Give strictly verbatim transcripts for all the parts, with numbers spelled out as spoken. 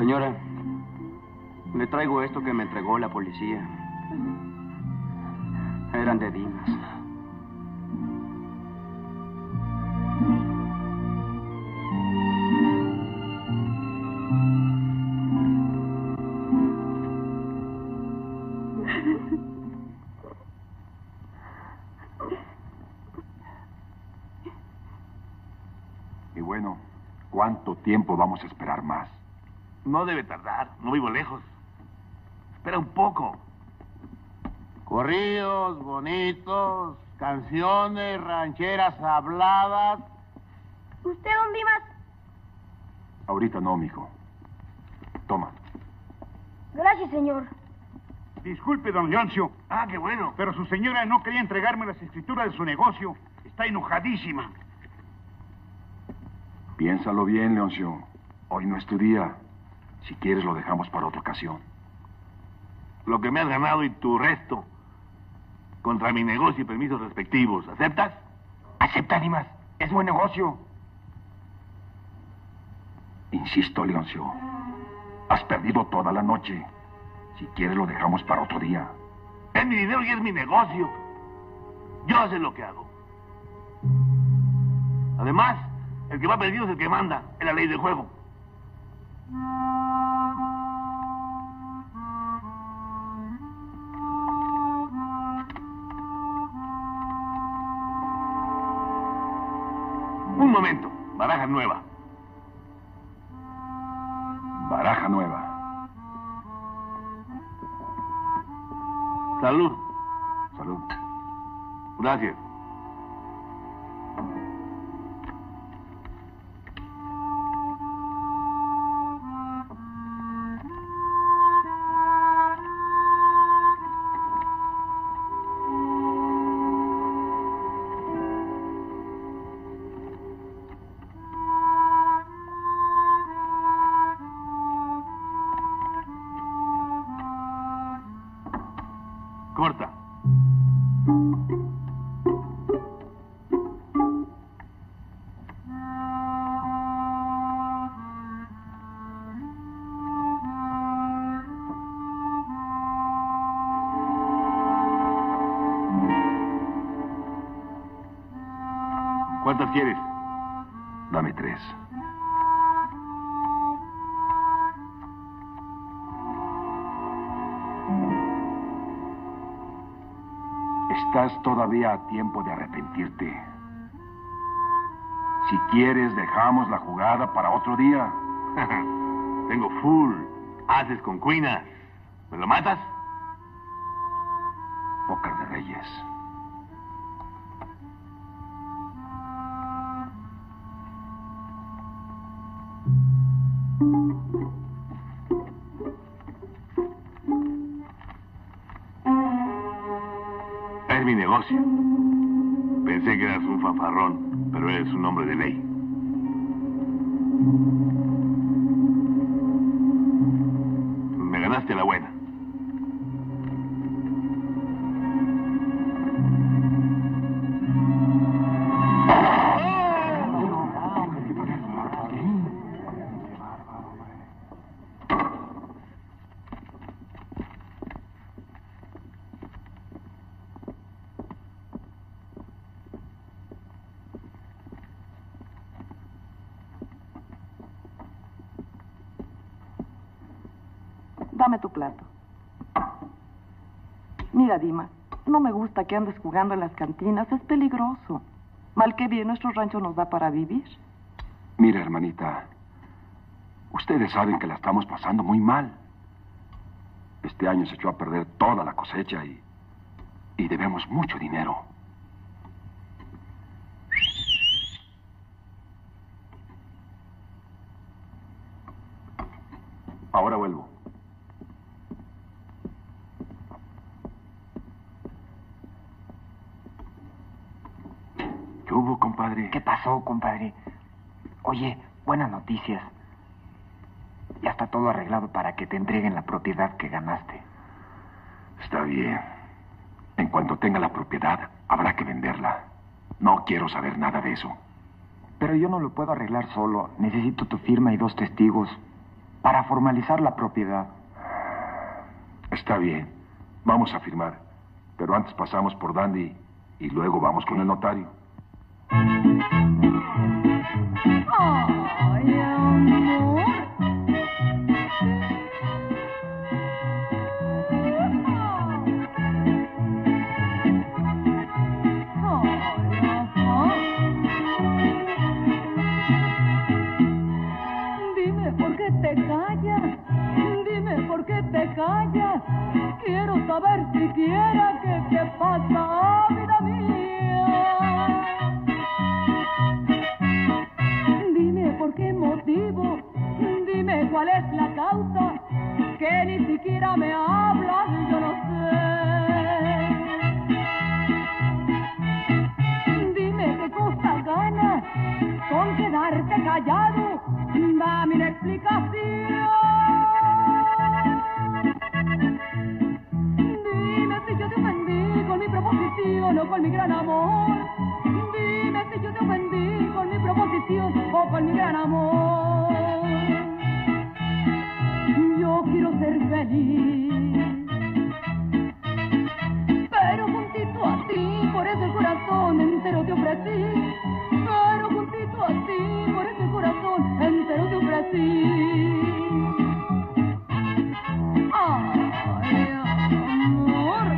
Señora, le traigo esto que me entregó la policía. Eran de Dimas. Y bueno, ¿cuánto tiempo vamos a esperar más? No debe tardar, no vivo lejos. Espera un poco. Corridos bonitos, canciones rancheras habladas. ¿Usted, don Dimas? Ahorita no, mijo. Toma. Gracias, señor. Disculpe, don Leoncio. Ah, qué bueno. Pero su señora no quería entregarme las escrituras de su negocio. Está enojadísima. Piénsalo bien, Leoncio. Hoy no es tu día. Si quieres, lo dejamos para otra ocasión. Lo que me has ganado y tu resto contra mi negocio y permisos respectivos. ¿Aceptas? Acepta, Dimas. Es buen negocio. Insisto, Leoncio. Has perdido toda la noche. Si quieres, lo dejamos para otro día. Es mi dinero y es mi negocio. Yo sé lo que hago. Además, el que va perdido es el que manda. Es la ley del juego. Un momento. Baraja nueva. Baraja nueva. Salud. Salud. Gracias. Corta. ¿Cuántas quieres? Dame tres. Estás todavía a tiempo de arrepentirte. Si quieres, dejamos la jugada para otro día. Tengo full. Haces con cuinas. ¿Me lo matas? Póker de Reyes. Es mi negocio. Pensé que eras un fanfarrón, pero eres un hombre de ley. Me ganaste la buena. Dame tu plato. Mira, Dimas, no me gusta que andes jugando en las cantinas. Es peligroso. Mal que bien, nuestro rancho nos da para vivir. Mira, hermanita, ustedes saben que la estamos pasando muy mal. Este año se echó a perder toda la cosecha y, y debemos mucho dinero. Ahora vuelvo. ¿Qué hubo, compadre? ¿Qué pasó, compadre? Oye, buenas noticias. Ya está todo arreglado para que te entreguen la propiedad que ganaste. Está bien. En cuanto tenga la propiedad, habrá que venderla. No quiero saber nada de eso. Pero yo no lo puedo arreglar solo. Necesito tu firma y dos testigos. para formalizar la propiedad. Está bien, vamos a firmar. Pero antes pasamos por Dandy y luego vamos con el notario. Ay, amor. Dime por qué te callas, dime por qué te callas. Quiero saber siquiera qué te pasa, vida mía. Dime por qué motivo, dime cuál es la causa, que ni siquiera me hablas, yo no sé. Dime qué cosa ganas con quedarte callado, dame una explicación. Dime si yo te ofendí con mi proposición o con mi gran amor. Dime si yo te ofendí con mi proposición o con mi gran amor. Yo quiero ser feliz, pero juntito a ti, por eso el corazón entero te ofrecí. Pero juntito a ti, por eso el corazón entero te ofrecí. Ay, amor.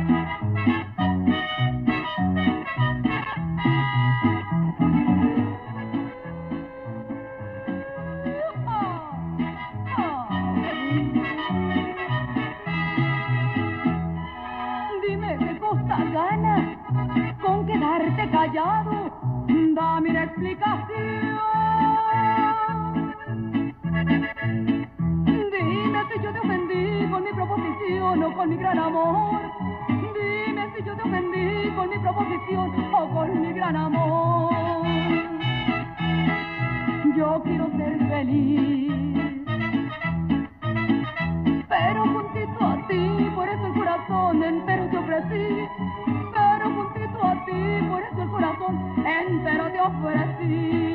Dime qué cosa ganas con quedarte callado, dame una explicación. Dime si yo te ofendí con mi proposición o con mi gran amor. Dime si yo te ofendí con mi proposición o con mi gran amor. Yo quiero ser feliz, pero juntito a ti, por eso el corazón entero te ofrecí. Pero juntito a ti, por eso el corazón entero te ofrecí.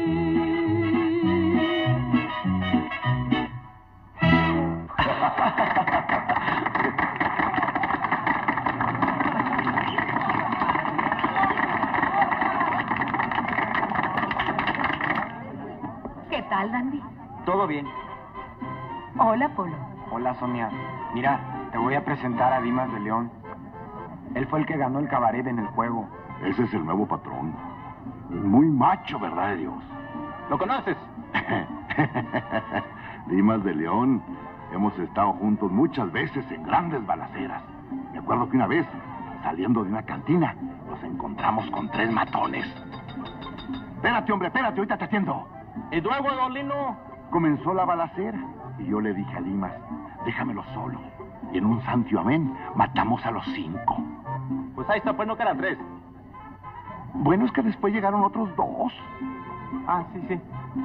¿Qué tal, Dandy? Todo bien. Hola, Polo. Hola, Sonia. Mira, te voy a presentar a Dimas de León. Él fue el que ganó el cabaret en el juego. Ese es el nuevo patrón. Muy macho, ¿verdad de Dios? ¿Lo conoces? Dimas de León. Hemos estado juntos muchas veces en grandes balaceras. Me acuerdo que una vez, saliendo de una cantina, nos encontramos con tres matones. Espérate, hombre, espérate, ahorita te atiendo. ¿Y luego, don Lino? Comenzó la balacera y yo le dije a Dimas, déjamelo solo. Y en un santo amén matamos a los cinco. Pues ahí está, pues no que eran tres. Bueno, es que después llegaron otros dos. Ah, sí, sí.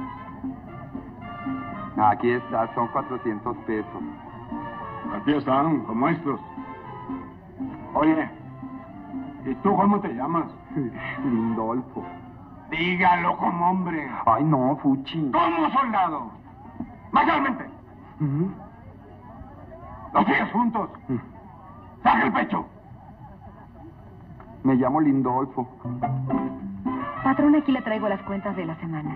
Aquí está, son cuatrocientos pesos. Aquí están, los nuestros. Oye, ¿y tú cómo te llamas? Lindolfo. Dígalo como hombre. Ay, no, Fuchi. ¿Cómo, soldado? ¡Mayormente! ¿Mm? ¡Los sigues juntos! ¡Saca el pecho! Me llamo Lindolfo. Patrón, aquí le traigo las cuentas de la semana.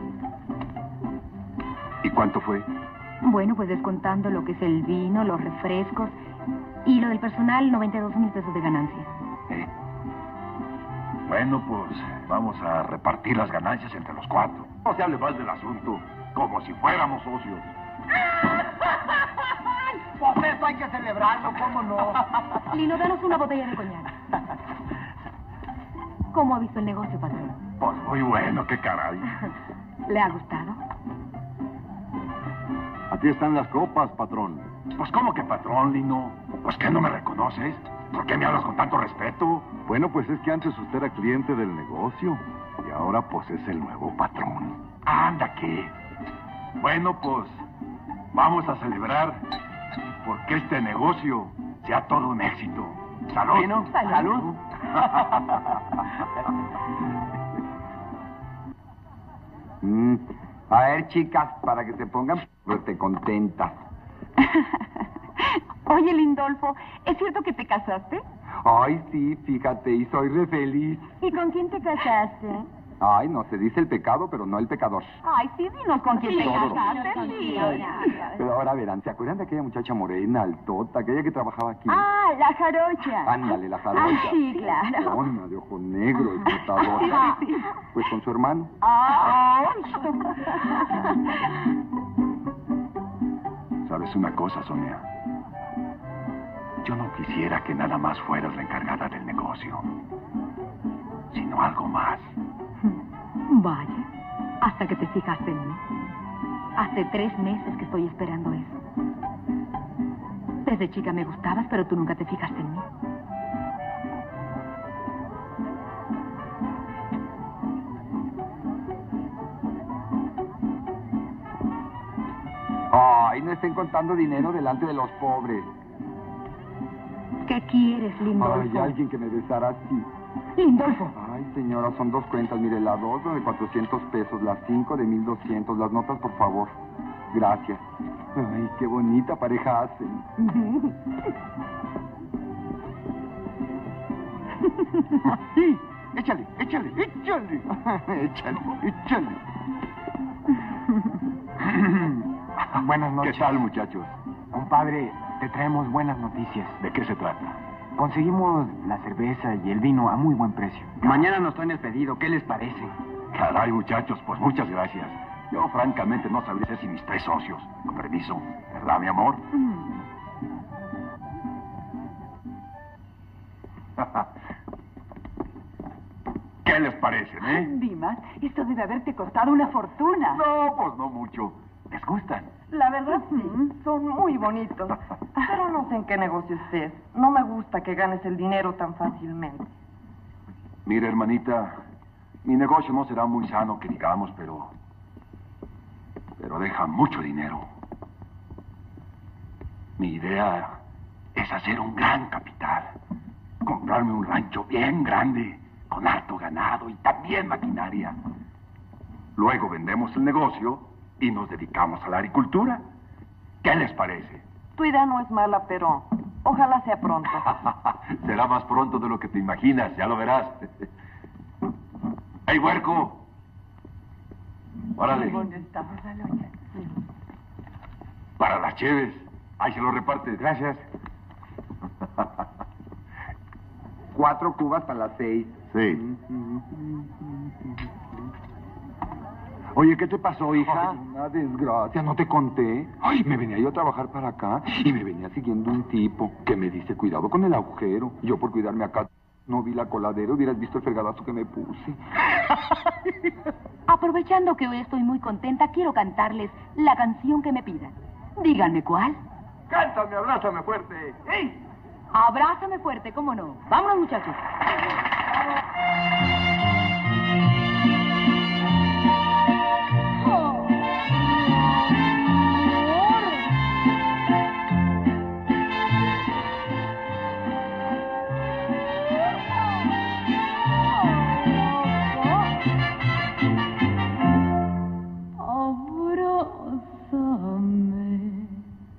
¿Y cuánto fue? Bueno, pues descontando lo que es el vino, los refrescos y lo del personal, noventa y dos mil pesos de ganancia. ¿Eh? Bueno, pues vamos a repartir las ganancias entre los cuatro. No se hable más del asunto, como si fuéramos socios. Pues eso hay que celebrarlo, ¿cómo no? Lino, danos una botella de coñac. ¿Cómo ha visto el negocio, patrón? Pues muy bueno, qué caray. ¿Le ha gustado? Aquí están las copas, patrón. Pues ¿cómo que patrón, Lino? Pues ¿qué, no me reconoces? ¿Por qué me hablas con tanto respeto? Bueno, pues es que antes usted era cliente del negocio y ahora pues es el nuevo patrón. Anda, ¿qué? Bueno, pues vamos a celebrar porque este negocio sea todo un éxito. ¿Salud? Lino, Salud. salud. Mm, A ver, chicas, para que se pongan te contentas. Oye, Lindolfo, ¿es cierto que te casaste? Ay, sí, fíjate, y soy re feliz. ¿Y con quién te casaste? Ay, no, se dice el pecado, pero no el pecador. Ay, sí, dinos con quién Sí, te todo. casaste. Sí. Pero ahora verán, ¿se acuerdan de aquella muchacha morena, altota, aquella que trabajaba aquí? Ah, la jarocha. Ándale, la jarocha. Ah, sí, claro. Dona, de ojo negro, explotadora. Pues con su hermano. ¿Sabes una cosa, Sonia? Yo no quisiera que nada más fueras la encargada del negocio, sino algo más. Vaya, hasta que te fijaste en mí. Hace tres meses que estoy esperando eso. Desde chica me gustabas, pero tú nunca te fijaste en mí. Ay, no estén contando dinero delante de los pobres. ¿Qué quieres, Lindolfo? Ay, alguien que me besara así. Lindolfo. Ay, señora, son dos cuentas. Mire, la dos de cuatrocientos pesos, la cinco de mil doscientos. Las notas, por favor. Gracias. Ay, qué bonita pareja hacen. Sí, échale, échale, échale. Échale, échale. Buenas noches. ¿Qué tal, muchachos? Compadre, te traemos buenas noticias. ¿De qué se trata? Conseguimos la cerveza y el vino a muy buen precio. Mañana nos traen el pedido. ¿Qué les parece? Caray, muchachos, pues muchas gracias. Yo, francamente, no sabría si mis tres socios. Con permiso, ¿verdad, mi amor? ¿Qué les parecen, eh? Dimas, esto debe haberte costado una fortuna. No, pues no mucho. ¿Les gustan? La verdad, sí, son muy bonitos. Pero no sé en qué negocio estés. No me gusta que ganes el dinero tan fácilmente. Mire, hermanita, mi negocio no será muy sano, que digamos, pero... pero deja mucho dinero. Mi idea es hacer un gran capital. Comprarme un rancho bien grande, con harto ganado y también maquinaria. Luego vendemos el negocio y nos dedicamos a la agricultura. ¿Qué les parece? Tu idea no es mala, pero ojalá sea pronto. Será más pronto de lo que te imaginas, ya lo verás. ¡Ey, huerco! Órale. ¿Dónde estamos, la loña? Para las cheves. Ahí se lo reparte. Gracias. Cuatro cubas para las seis. Sí. Oye, ¿qué te pasó, hija? Ay, una desgracia, ¿no te conté? Ay, me venía yo a trabajar para acá y me venía siguiendo un tipo que me dice, cuidado con el agujero. Yo por cuidarme acá no vi la coladera, hubieras visto el fregadazo que me puse. Aprovechando que hoy estoy muy contenta, quiero cantarles la canción que me pidan. Díganme cuál. ¡Cántame, abrázame fuerte! ¡Ey! Abrázame fuerte, ¿cómo no? Vámonos, muchachos. Abrázame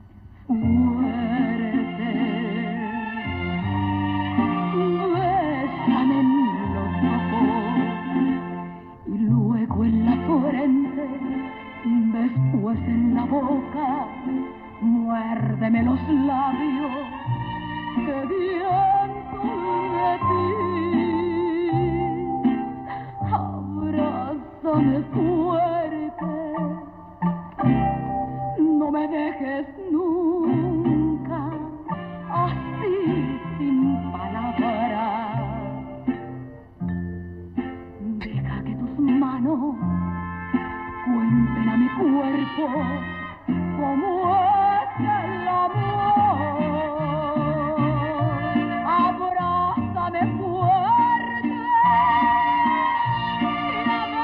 fuerte, bésame en los ojos y luego en la frente, después en la boca, muérdeme los labios sedientos de ti. Abrázame fuerte, no me dejes nunca así sin palabras. Deja que tus manos cuenten a mi cuerpo cómo es el amor. Abrázame fuerte y dame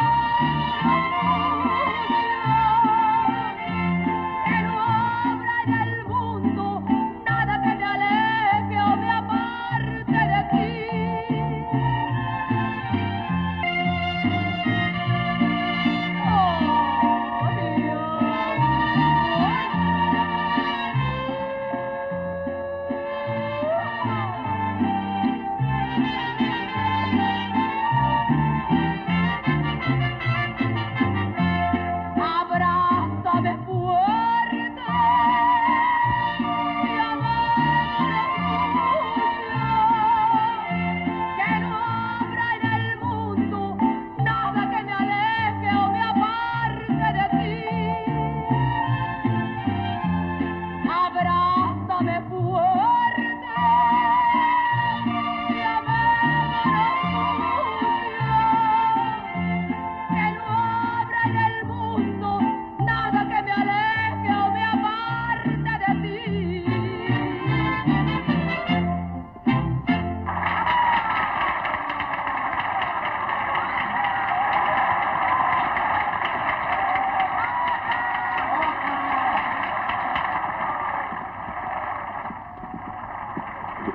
que no habrá en el mundo nada que me aleje o me aparte de ti. Oh,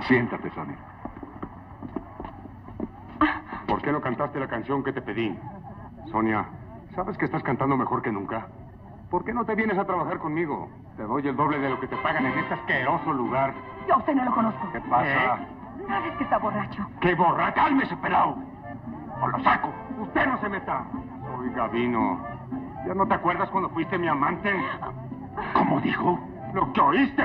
Siéntate, Sonia. ¿Por qué no cantaste la canción que te pedí? Sonia, ¿sabes que estás cantando mejor que nunca? ¿Por qué no te vienes a trabajar conmigo? Te doy el doble de lo que te pagan en este asqueroso lugar. Yo a usted no lo conozco. ¿Qué pasa? ¿No ves que está borracho? ¡Qué borra! ¡Cálmese, pelao! ¡O lo saco! ¡Usted no se meta! Soy Gavino. ¿Ya no te acuerdas cuando fuiste mi amante? ¿Cómo dijo? ¡Lo que oíste!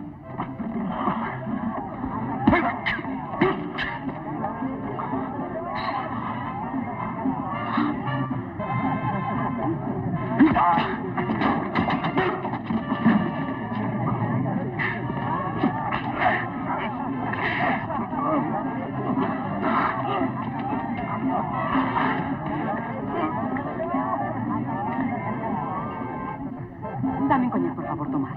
Dame un coñac, por favor, Tomás.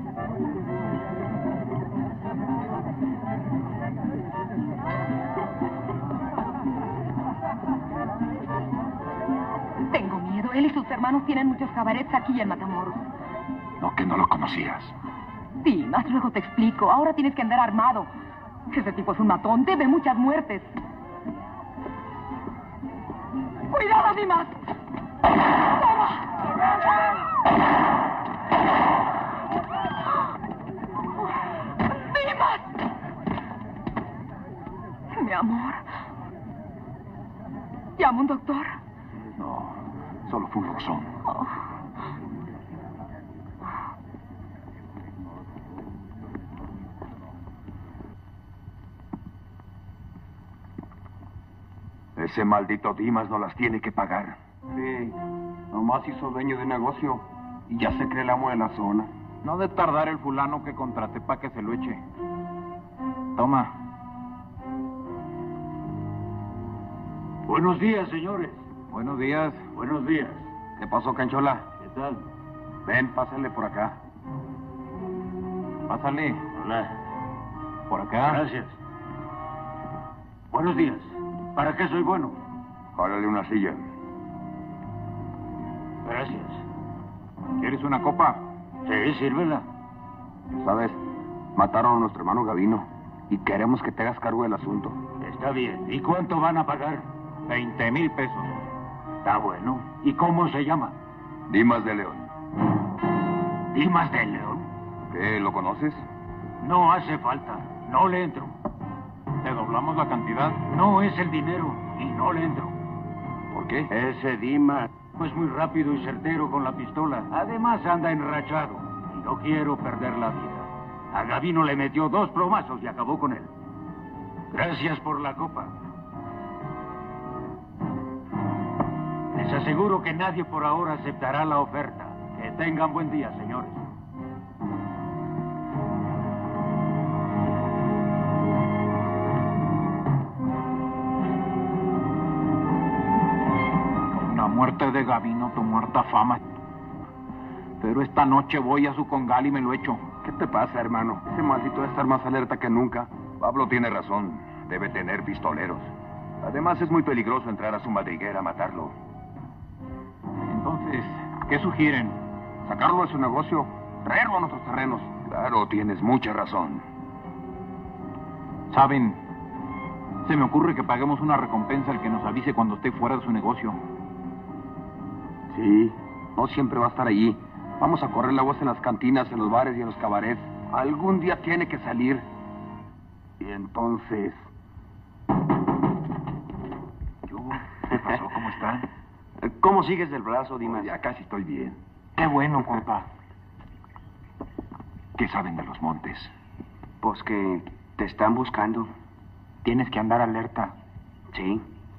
Tengo miedo. Él y sus hermanos tienen muchos cabarets aquí en Matamoros. No, que no lo conocías. Sí, más luego te explico. Ahora tienes que andar armado. Ese tipo es un matón. Debe muchas muertes. ¡Cuidado, Dimas! ¡Dimas! Mi amor. ¿Llamo a un doctor? No, solo fue un rozón. Oh. Ese maldito Dimas no las tiene que pagar. Sí, nomás hizo dueño de un negocio y ya se cree el amo de la zona. No de tardar el fulano que contraté para que se lo eche. Toma. Buenos días, señores. Buenos días. Buenos días. ¿Qué pasó, Canchola? ¿Qué tal? Ven, pásale por acá. Pásale. Hola. Por acá. Gracias. Buenos días. ¿Para qué soy bueno? Jálale una silla. Gracias. ¿Quieres una copa? Sí, sírvela. ¿Sabes? Mataron a nuestro hermano Gavino y queremos que te hagas cargo del asunto. Está bien. ¿Y cuánto van a pagar? Veinte mil pesos. Está bueno. ¿Y cómo se llama? Dimas de León. Dimas de León. ¿Qué, lo conoces? No hace falta. No le entro. ¿Te doblamos la cantidad? No es el dinero y no le entro. ¿Por qué? Ese Dimas es muy rápido y certero con la pistola. Además anda enrachado y no quiero perder la vida. A Gavino le metió dos plomazos y acabó con él. Gracias por la copa. Les aseguro que nadie por ahora aceptará la oferta. Que tengan buen día, señores. La muerte de Gavino tomó harta fama. Pero esta noche voy a su congal y me lo echo. ¿Qué te pasa, hermano? Ese maldito debe estar más alerta que nunca. Pablo tiene razón. Debe tener pistoleros. Además, es muy peligroso entrar a su madriguera a matarlo. Entonces, ¿qué sugieren? Sacarlo de su negocio, traerlo a nuestros terrenos. Claro, tienes mucha razón. ¿Saben? Se me ocurre que paguemos una recompensa al que nos avise cuando esté fuera de su negocio. Sí, no siempre va a estar allí. Vamos a correr la voz en las cantinas, en los bares y en los cabarets. Algún día tiene que salir. Y entonces... ¿Qué pasó? ¿Cómo están? ¿Cómo sigues del brazo, Dimas? Ya casi estoy bien. Qué bueno, compa. ¿Qué saben de los montes? Pues que te están buscando. Tienes que andar alerta. Sí.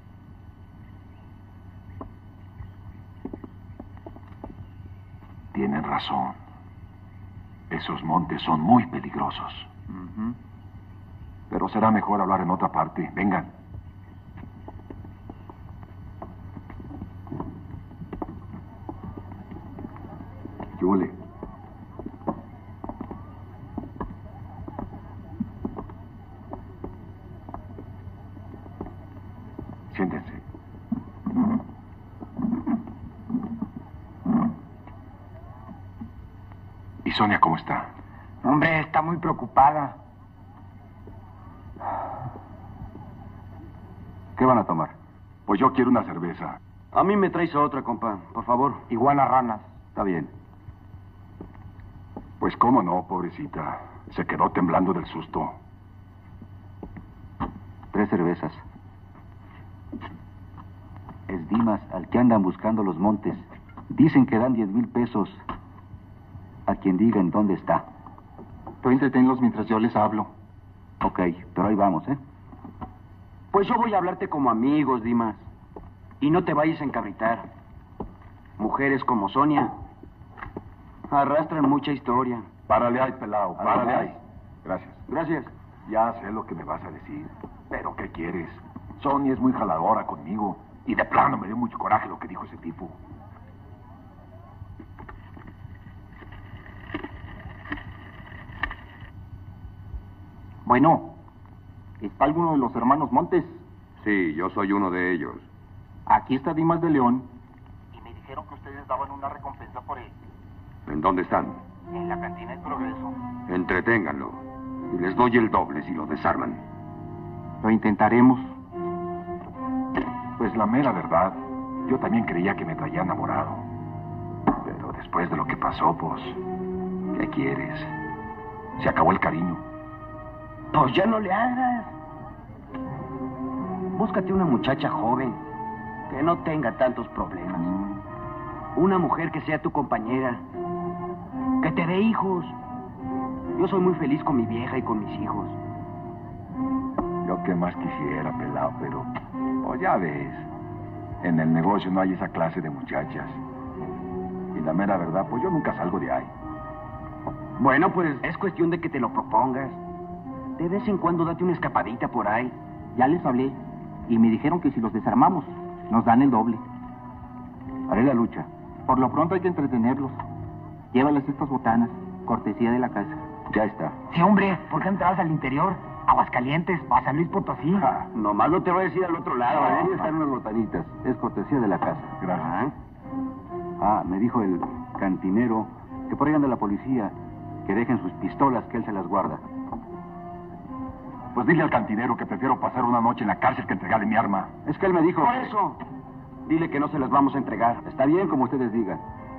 Tienen razón. Esos montes son muy peligrosos. Uh-huh. Pero será mejor hablar en otra parte. Vengan. Yule. Siéntense. ¿Y Sonia cómo está? Hombre, está muy preocupada. ¿Qué van a tomar? Pues yo quiero una cerveza. A mí me traes otra, compa, por favor. Iguana ranas. Está bien. Pues cómo no, pobrecita. Se quedó temblando del susto. Tres cervezas. Es Dimas, al que andan buscando los montes. Dicen que dan diez mil pesos a quien diga en dónde está. Tú entretenlos mientras yo les hablo. Ok, pero ahí vamos, ¿eh? Pues yo voy a hablarte como amigos, Dimas. Y no te vayas a encabritar. Mujeres como Sonia arrastran mucha historia. Párale ahí, pelao, párale Ajá. ahí. Gracias. Gracias. Ya sé lo que me vas a decir. Pero ¿qué quieres? Sonia es muy jaladora conmigo. Y de plano me dio mucho coraje lo que dijo ese tipo. Bueno, ¿está alguno de los hermanos Montes? Sí, yo soy uno de ellos. Aquí está Dimas de León. Y me dijeron que ustedes daban una recompensa por él. ¿En dónde están? En la cantina del Progreso. Entreténganlo. Y les doy el doble si lo desarman. Lo intentaremos. Pues la mera verdad, yo también creía que me traía enamorado. Pero después de lo que pasó, pues, ¿qué quieres? Se acabó el cariño. Pues ya no le hagas. Búscate una muchacha joven, que no tenga tantos problemas. Una mujer que sea tu compañera, que te dé hijos. Yo soy muy feliz con mi vieja y con mis hijos. Yo qué más quisiera, pelado, pero, pues ya ves, en el negocio no hay esa clase de muchachas. Y la mera verdad, pues yo nunca salgo de ahí. Bueno, pues es cuestión de que te lo propongas. De vez en cuando date una escapadita por ahí. Ya les hablé. Y me dijeron que si los desarmamos, nos dan el doble. Haré la lucha. Por lo pronto hay que entretenerlos. Llévales estas botanas, cortesía de la casa. Ya está. Sí, hombre, ¿por qué entrabas al interior? Aguascalientes, a San Luis Potosí. Ah, Nomás no te voy a decir al otro lado, ahí ¿eh? están unas botanitas. Es cortesía de la casa. Gracias. Ah, me dijo el cantinero que por ahí anda la policía, que dejen sus pistolas, que él se las guarda. Pues dile al cantinero que prefiero pasar una noche en la cárcel que entregarle mi arma. Es que él me dijo... Por eso, dile que no se las vamos a entregar. Está bien, como ustedes digan.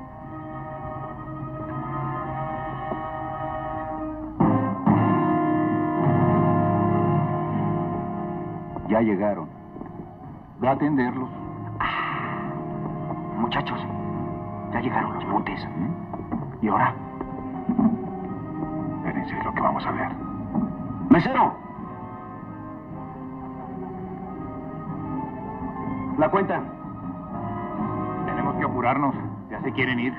Ya llegaron. Ve a atenderlos. Muchachos, ya llegaron los Montes. ¿Y ahora? Espérense lo que vamos a ver. ¡Mesero! La cuenta. Tenemos que apurarnos. Ya se quieren ir.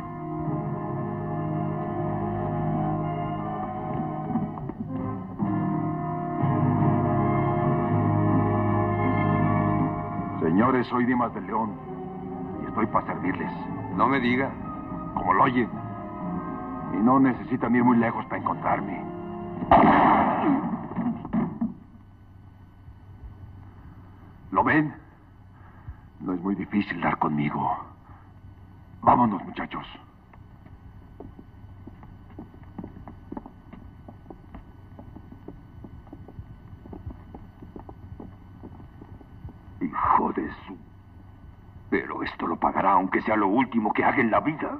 Señores, soy Dimas de León. Y estoy para servirles. No me diga. Como lo oyen. Y no necesitan ir muy lejos para encontrarme. ¿Lo ven? No es muy difícil dar conmigo. Vámonos, muchachos. Hijo de su... Pero esto lo pagará aunque sea lo último que haga en la vida.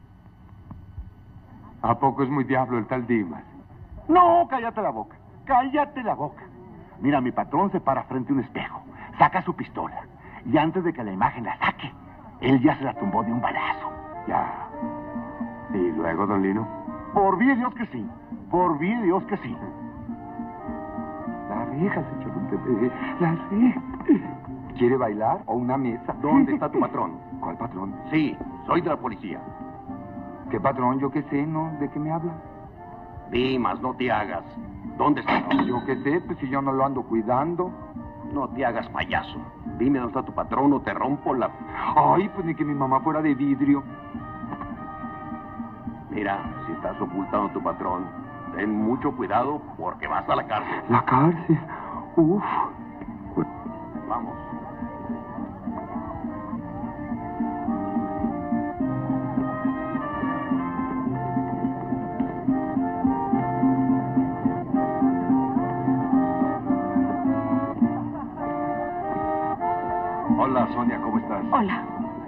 ¿A poco es muy diablo el tal Dimas? No, cállate la boca. Cállate la boca. Mira, mi patrón se para frente a un espejo. Saca su pistola. Y antes de que la imagen la saque, él ya se la tumbó de un balazo. Ya. ¿Y luego, don Lino? Por vida de Dios que sí. Por vida de Dios que sí. La reja, señor Don Pepe. La reja. ¿Quiere bailar o una mesa? ¿Dónde está tu patrón? ¿Cuál patrón? Sí, soy de la policía. ¿Qué patrón? Yo qué sé, ¿no? ¿De qué me habla? Dimas, no te hagas. ¿Dónde está? Yo qué sé, pues si yo no lo ando cuidando. No te hagas payaso. Dime dónde está tu patrón o te rompo la... Ay, pues ni que mi mamá fuera de vidrio. Mira, si estás ocultando a tu patrón, ten mucho cuidado porque vas a la cárcel. La cárcel. Uf. Vamos. ¿cómo estás? Hola.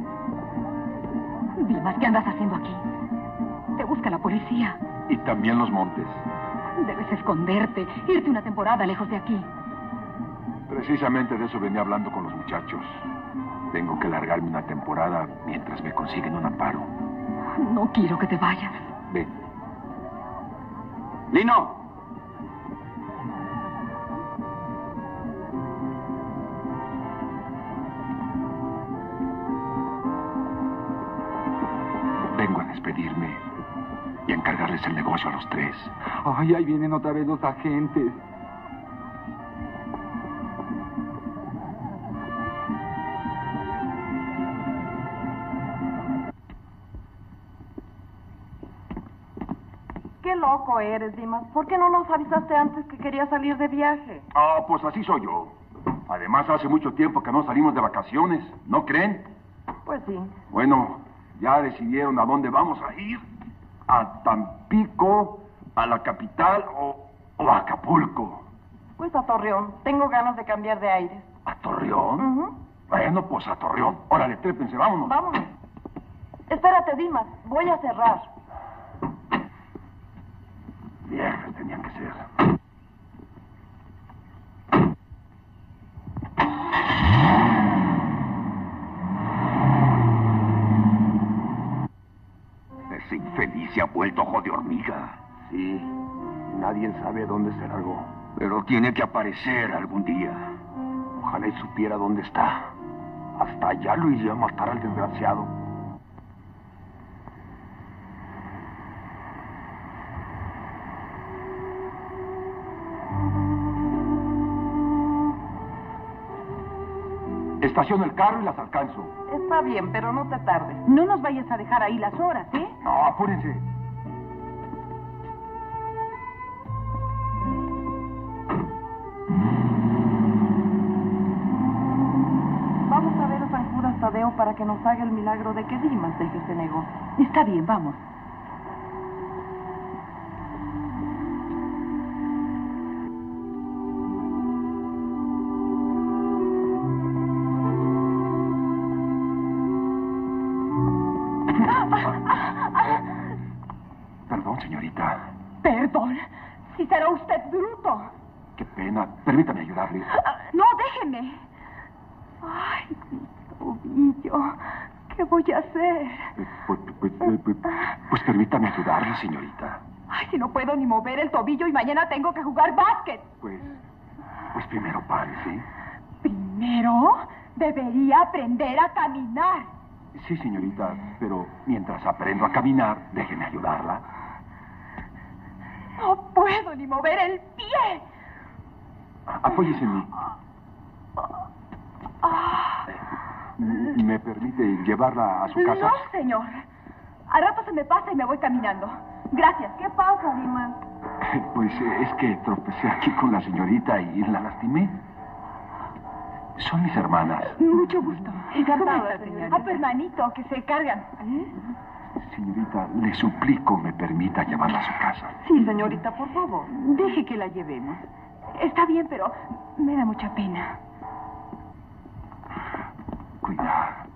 Dimas, ¿qué andas haciendo aquí? Te busca la policía. Y también los montes. Debes esconderte, irte una temporada lejos de aquí. Precisamente de eso venía hablando con los muchachos. Tengo que largarme una temporada mientras me consiguen un amparo. No quiero que te vayas. Ven. ¡Lino! Vengo a despedirme y a encargarles el negocio a los tres. Ay, ahí vienen otra vez los agentes. Qué loco eres, Dimas. ¿Por qué no nos avisaste antes que querías salir de viaje? Ah, pues así soy yo. Además, hace mucho tiempo que no salimos de vacaciones, ¿no creen? Pues sí. Bueno, ¿ya decidieron a dónde vamos a ir? ¿A Tampico, a la capital o, o a Acapulco? Pues a Torreón. Tengo ganas de cambiar de aire. ¿A Torreón? Ujú. Bueno, pues a Torreón. Órale, trépense, vámonos. Vámonos. Espérate, Dimas. Voy a cerrar. Viejas tenían que ser. Ese infeliz se ha vuelto ojo de hormiga. Sí, nadie sabe dónde se largó. Pero tiene que aparecer algún día. Ojalá y supiera dónde está. Hasta allá lo iría a matar al desgraciado. Estaciono el carro y las alcanzo. Está bien, pero no te tardes. No nos vayas a dejar ahí las horas, ¿eh? No, apúrense. Vamos a ver a San Judas Tadeo para que nos haga el milagro de que Dimas deje ese negocio. Está bien, vamos. Perdón, señorita. Perdón. Si será usted bruto. Qué pena. Permítame ayudarle. No, déjeme. Ay, mi tobillo. ¿Qué voy a hacer? Eh, pues, pues, eh, pues, pues permítame ayudarle, señorita. Ay, si no puedo ni mover el tobillo y mañana tengo que jugar básquet. Pues, pues primero párese. Primero, debería aprender a caminar. Sí, señorita, pero mientras aprendo a caminar, déjeme ayudarla. No puedo ni mover el pie. Apóyese en mí. Ah. ¿Me permite llevarla a su casa? No, señor. A rato se me pasa y me voy caminando. Gracias. ¿Qué pasa, Dimas? Pues eh, es que tropecé aquí con la señorita y la lastimé. Son mis hermanas. Mucho gusto. Encantada, señorita. A tu hermanito, que se cargan. Señorita, le suplico me permita llevarla a su casa. Sí, señorita, por favor. Deje que la llevemos. Está bien, pero me da mucha pena. Cuidado.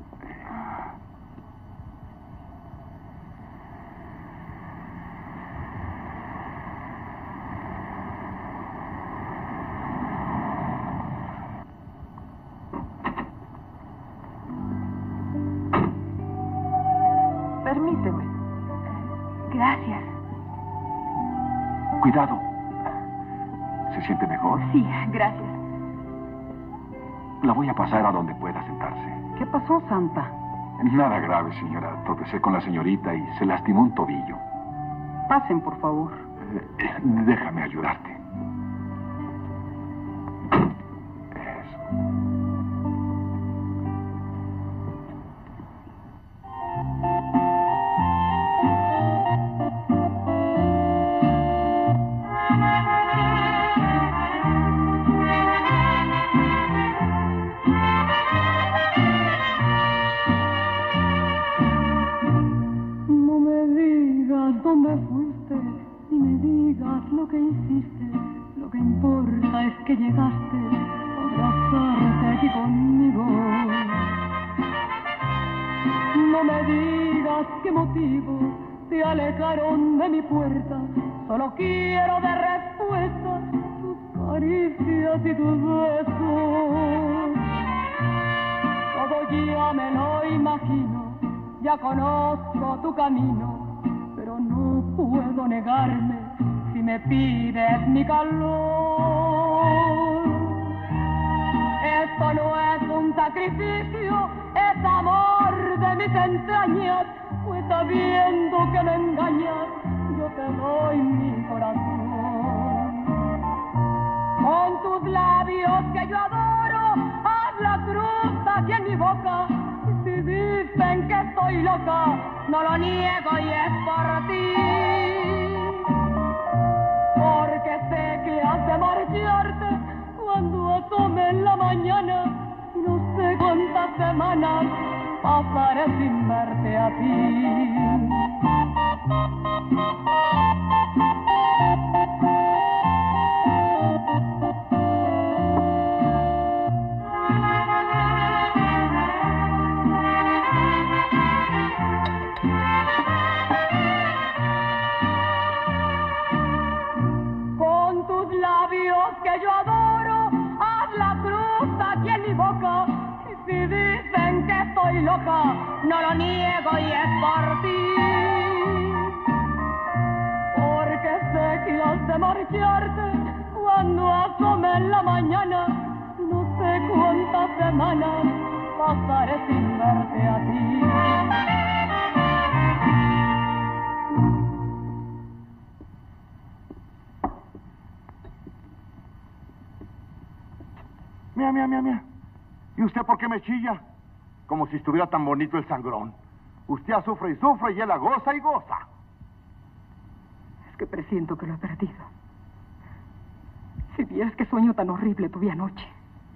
Permíteme. Gracias. Cuidado. ¿Se siente mejor? Sí, gracias. La voy a pasar a donde pueda sentarse. ¿Qué pasó, Santa? Nada grave, señora. Tropecé con la señorita y se lastimó un tobillo. Pasen, por favor. Eh, eh, déjame ayudarte. Eso. No me digas dónde fuiste, ni me digas lo que hiciste. Lo que importa es que llegaste a abrazarte aquí conmigo. digas qué motivo te alejaron de mi puerta. Solo quiero de respuesta tus caricias y tus besos. Todo ya me lo imagino, ya conozco tu camino, pero no puedo negarme si me pides mi calor. Esto no es un sacrificio, es amor de mis entrañas, pues sabiendo que me engañas, yo te doy mi corazón. Con tus labios que yo adoro, haz la cruz hacia mi boca. Si dicen que estoy loca, no lo niego y es por ti. Porque sé que has de marcharte cuando asome en la mañana, y no sé cuántas semanas pasaré sin verte a ti. Con tus labios que yo adoro, haz la cruz aquí en mi boca. Y si dicen que estoy loca, no lo niego y es por ti. Porque sé que has de marcharte cuando asome en la mañana. No sé cuántas semanas pasaré sin verte a ti. Mira, mira, mira, mira. ¿Y usted por qué me chilla? Como si estuviera tan bonito el sangrón. Usted sufre y sufre y él la goza y goza. Es que presiento que lo he perdido. Si vieras qué sueño tan horrible tuve anoche.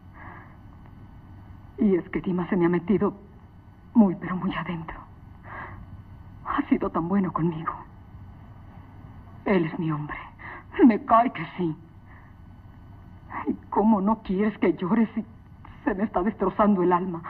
Y es que Dimas se me ha metido muy, pero muy adentro. Ha sido tan bueno conmigo. Él es mi hombre. Me cae que sí. ¿Y cómo no quieres que llore si se me está destrozando el alma?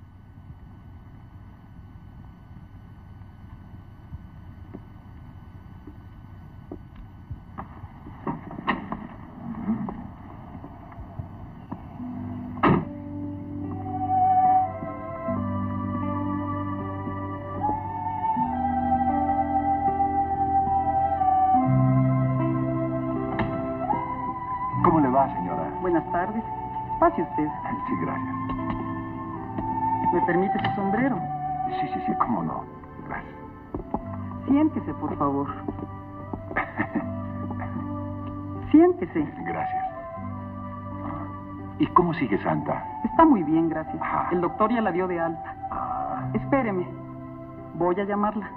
¿Cómo le va, señora? Buenas tardes. Pase usted. Sí, gracias. ¿Me permite su sombrero? Sí, sí, sí, cómo no. Gracias. Siéntese, por favor. Siéntese. Gracias. ¿Y cómo sigue Santa? Está muy bien, gracias. Ah. El doctor ya la dio de alta. Ah. Espéreme. Voy a llamarla.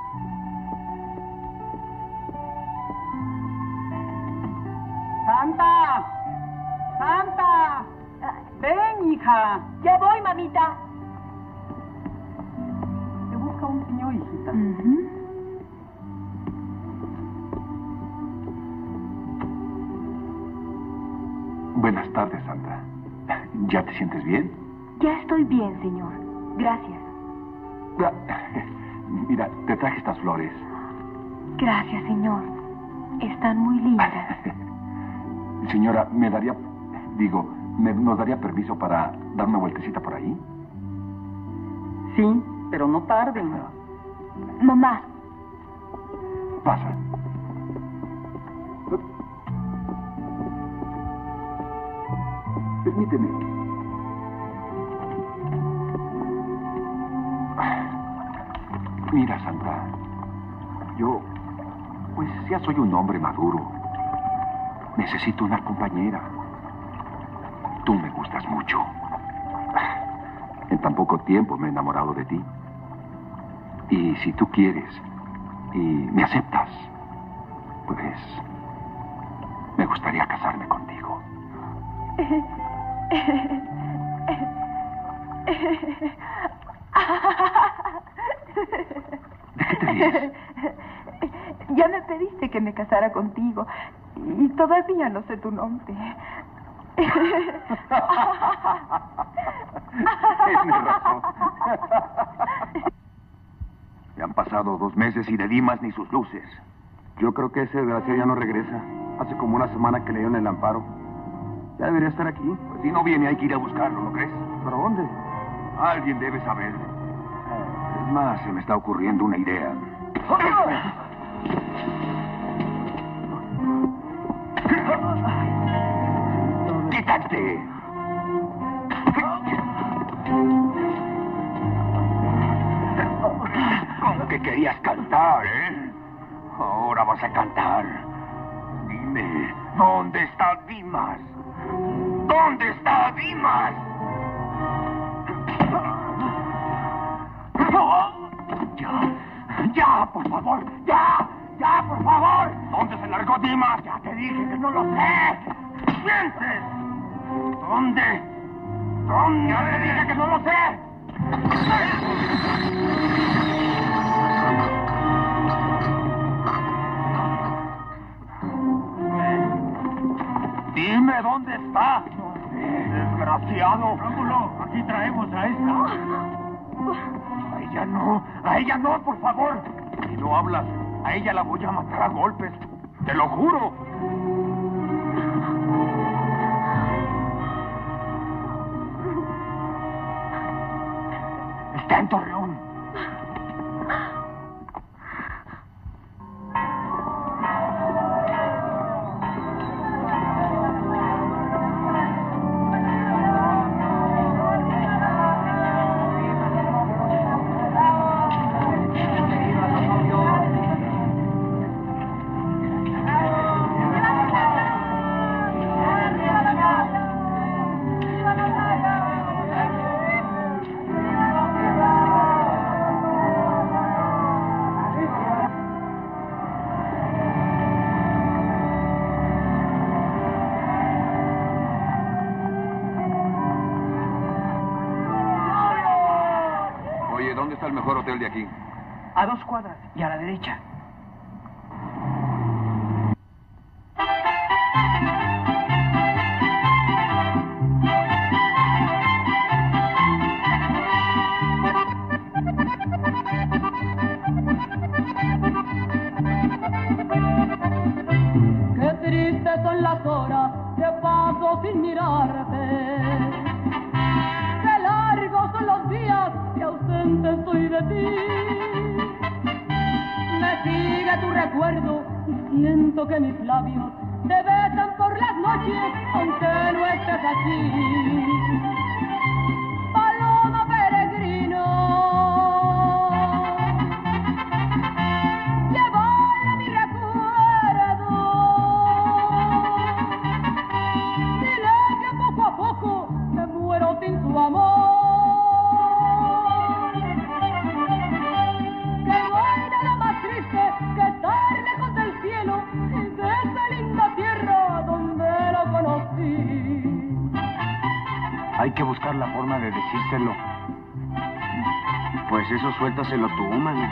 ¡Santa! ¡Santa! ¡Ven, hija! Ya voy, mamita. Te busca un señor, hijita. Buenas tardes, Santa. ¿Ya te sientes bien? Ya estoy bien, señor. Gracias. Mira, te traje estas flores. Gracias, señor. Están muy lindas. Señora, ¿me daría, digo, me, nos daría permiso para dar una vueltecita por ahí? Sí, pero no tarden. Mamá. Pasa. Permíteme. Mira, Santa, yo, pues ya soy un hombre maduro. Necesito una compañera. Tú me gustas mucho. En tan poco tiempo me he enamorado de ti. Y si tú quieres y me aceptas, pues me gustaría casarme contigo. ¿De qué te ríes? Ya me pediste que me casara contigo y todavía no sé tu nombre. Tienes razón. Han pasado dos meses y de Dimas ni sus luces. Yo creo que ese desgraciado ya no regresa. Hace como una semana que le dieron el amparo. Ya debería estar aquí. Pues si no viene hay que ir a buscarlo, ¿no crees? ¿Pero dónde? Alguien debe saber. Es más, se me está ocurriendo una idea. ¡Quítate! ¿Cómo que querías cantar, eh? Ahora vas a cantar. Dime, ¿dónde está Dimas? ¿Dónde está Dimas? Ya, ya, por favor, ya, ya, por favor. ¿Dónde se largó Dimas? Ya te dije que no lo sé. ¿Mientes? ¿Dónde? ¿Dónde? Ya te dije que no lo sé. Dime dónde está. Desgraciado. Rómulo, aquí traemos a esta. A ella no, a ella no, por favor. Si no hablas, a ella la voy a matar a golpes. Te lo juro. Está en Torreón. ¿Dónde está el mejor hotel de aquí? A dos cuadras y a la derecha. Qué tristes son las horas que paso sin mirarte. Qué largos son los días que ausente estoy de ti. Me sigue tu recuerdo y siento que mis labios te besan por las noches aunque no estés aquí. Paloma peregrino, llévale mi recuerdo. Dile que poco a poco me muero sin su amor. Hay que buscar la forma de decírselo. Pues eso suéltaselo tú, mami.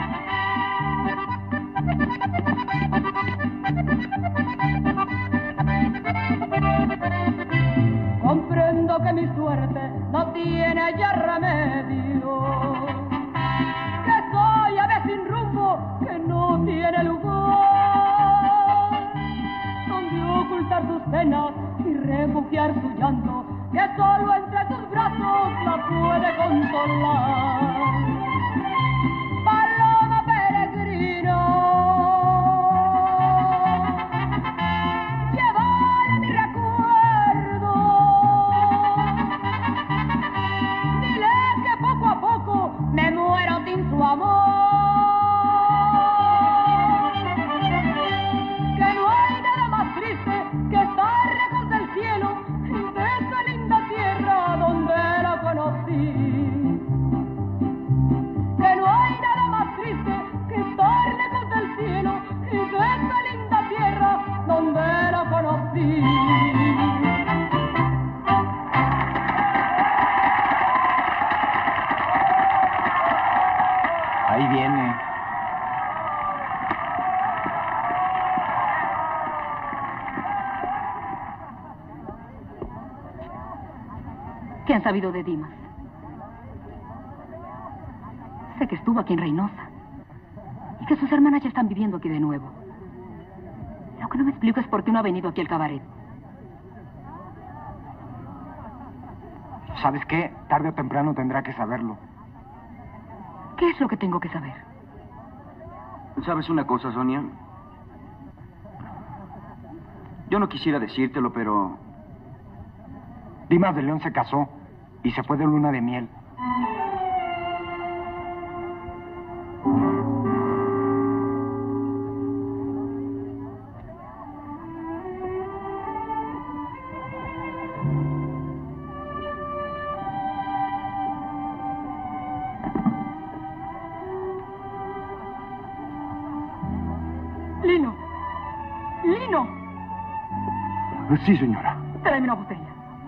Comprendo que mi suerte no tiene ya remedio, que soy ave sin rumbo, que no tiene lugar donde ocultar sus penas y refugiar su llanto, que solo entre tus brazos la puede consolar. Paloma peregrino, llévale mi recuerdo. Dile que poco a poco me muero sin su amor. Que no hay nada más triste que estar lejos del cielo de esa linda tierra donde la conocí. Que no hay nada más triste que estar lejos del cielo y de esa linda tierra donde la conocí. Ahí viene. ¿Qué han sabido de Dimas? Sé que estuvo aquí en Reynosa. que sus hermanas ya están viviendo aquí de nuevo. Lo que no me explico es por qué no ha venido aquí al cabaret. ¿Sabes qué? Tarde o temprano tendrá que saberlo. ¿Qué es lo que tengo que saber? ¿Sabes una cosa, Sonia? Yo no quisiera decírtelo, pero... Dimas de León se casó y se fue de luna de miel. Lino. Lino. Sí, señora. Tráeme una botella.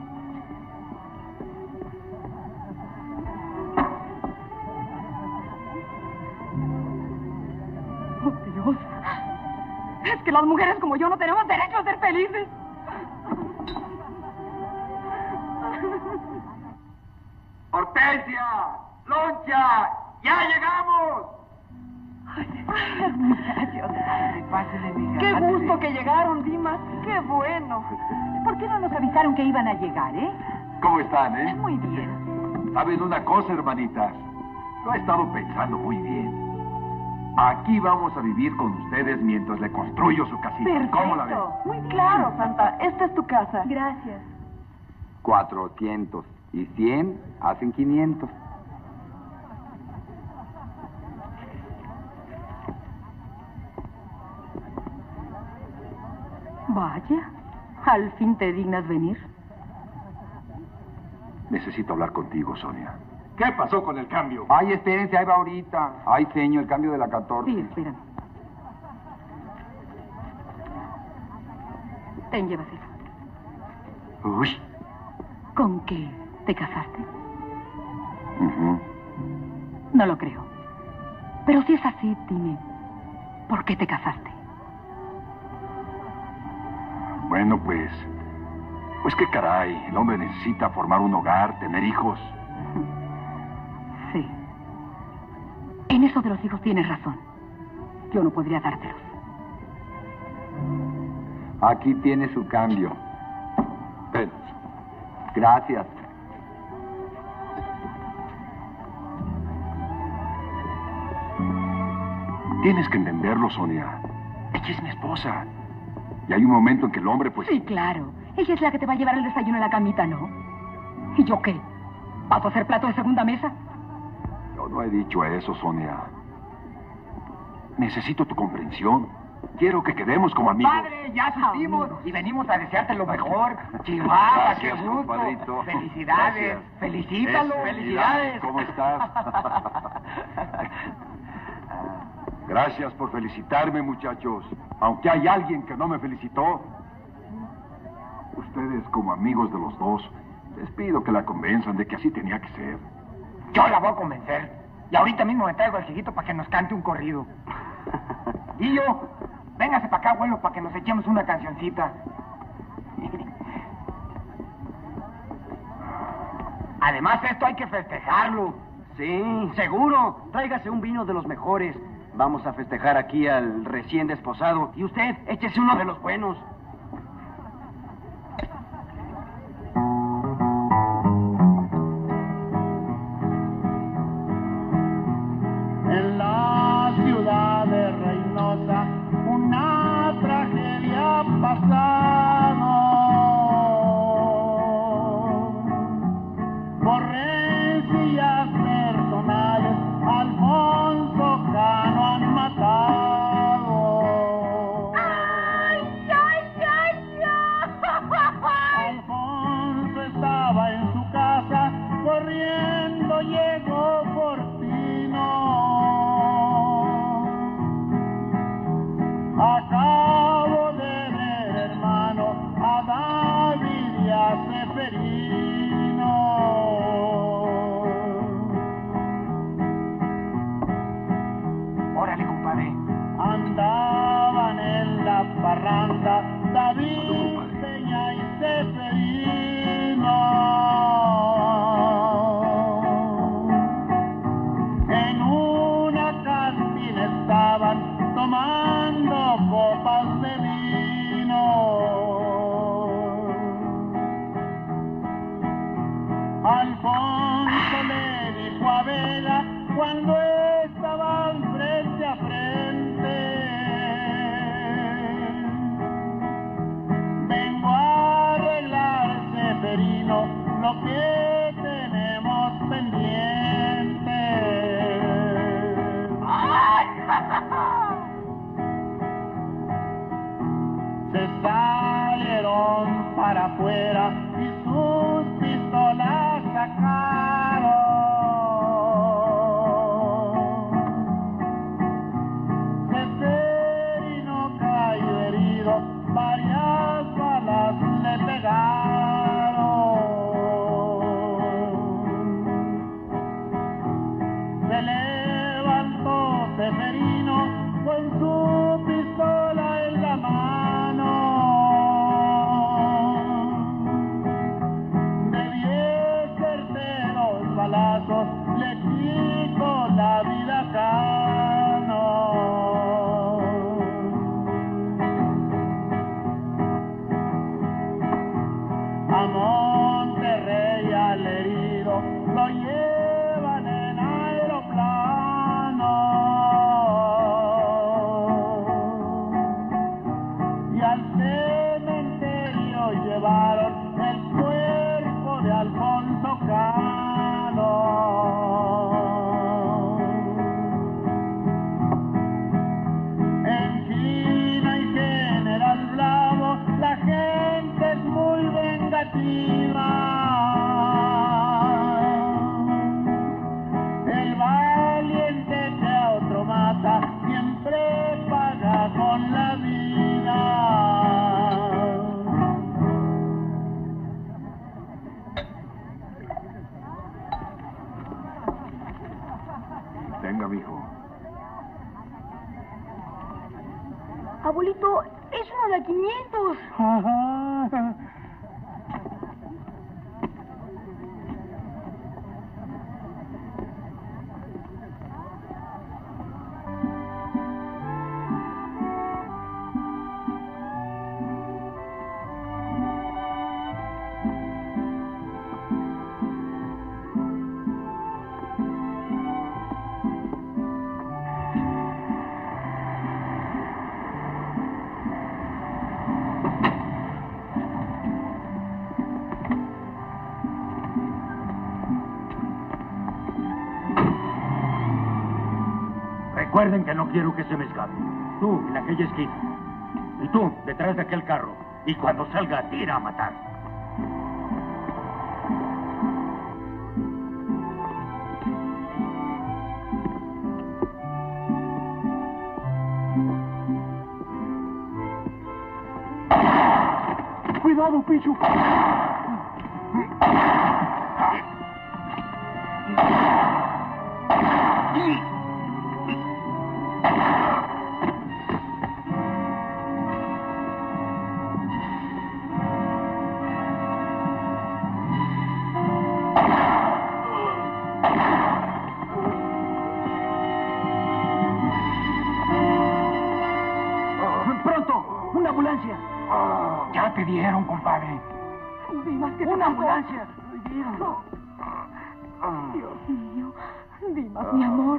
Oh, Dios. Es que las mujeres como yo no tenemos derecho a ser felices. ¡Hortensia! ¡Loncha! ¡Ya llegamos! Muchachos, qué gusto que llegaron, Dimas. Qué bueno. ¿Por qué no nos avisaron que iban a llegar, eh? ¿Cómo están, eh? Muy bien. ¿Saben una cosa, hermanitas? Lo he estado pensando muy bien. Aquí vamos a vivir con ustedes mientras le construyo su casita. Perfecto. ¿Cómo la ven? Muy claro, Santa. Esta es tu casa. Gracias. Cuatrocientos y cien hacen quinientos. Vaya, al fin te dignas venir. Necesito hablar contigo, Sonia. ¿Qué pasó con el cambio? Ay, espérense, ahí va ahorita. Ay, señor, el cambio de la catorce. Sí, espérame. Ten, llévase eso. Uy. ¿Con qué te casaste? Ujú. No lo creo. Pero si es así, dime, ¿por qué te casaste? Bueno, pues... Pues qué caray. El hombre necesita formar un hogar, tener hijos. Sí. En eso de los hijos tienes razón. Yo no podría dártelos. Aquí tiene su cambio. Ven. Gracias. Tienes que entenderlo, Sonia. Ella es mi esposa. Y hay un momento en que el hombre, pues... Sí, claro. Ella es la que te va a llevar el desayuno en la camita, ¿no? ¿Y yo qué? ¿Vas a hacer plato de segunda mesa? Yo no he dicho eso, Sonia. Necesito tu comprensión. Quiero que quedemos como amigos. Padre, ya asistimos y venimos a desearte lo mejor. Chihuahua, qué Gracias, gusto. compadrito. Felicidades. Gracias. Felicítalo. Es- Felicidades. ¿Cómo estás? Gracias por felicitarme, muchachos. Aunque hay alguien que no me felicitó. Ustedes, como amigos de los dos, les pido que la convenzan de que así tenía que ser. Yo la voy a convencer. Y ahorita mismo me traigo al chiquito para que nos cante un corrido. Y yo, véngase para acá, abuelo, para que nos echemos una cancioncita. Además, esto hay que festejarlo. Sí, seguro. Tráigase un vino de los mejores. Vamos a festejar aquí al recién desposado. Y usted, échese uno de los buenos. En la ciudad de Reynosa una tragedia ha pasado. Por rencillas personales Alfonso Cano han matado. ¡Ay, ay, a Vega cuando estaban frente a frente. Vengo a arreglar, Seferino, lo que tenemos pendiente. Se salieron para afuera y sus pistolas sacaron. Seferino cayó herido, varias balas le pegaron. Se levantó Seferino con su pistola en la mano. De diez certeros balazos le quitó la vida a Cano. A Monterrey al herido lo llevan en aeroplano. Y al cementerio llevaron el cuerpo de Alfonso Cano. En China y General Bravo la gente es muy vengativa. El valiente que a otro mata siempre paga con la vida. Tenga, mijo. Abuelito, es uno de quinientos. Ajá. Recuerden que no quiero que se me escape. Tú, en aquella esquina. Y tú, detrás de aquel carro. Y cuando salga, tira a matar. Cuidado, Pichu. ¡Pronto! ¡Una ambulancia! Ya te dieron, compadre. Dimas, ¿qué te ¡Una pasó? ambulancia! Dios mío. Dimas, mi amor.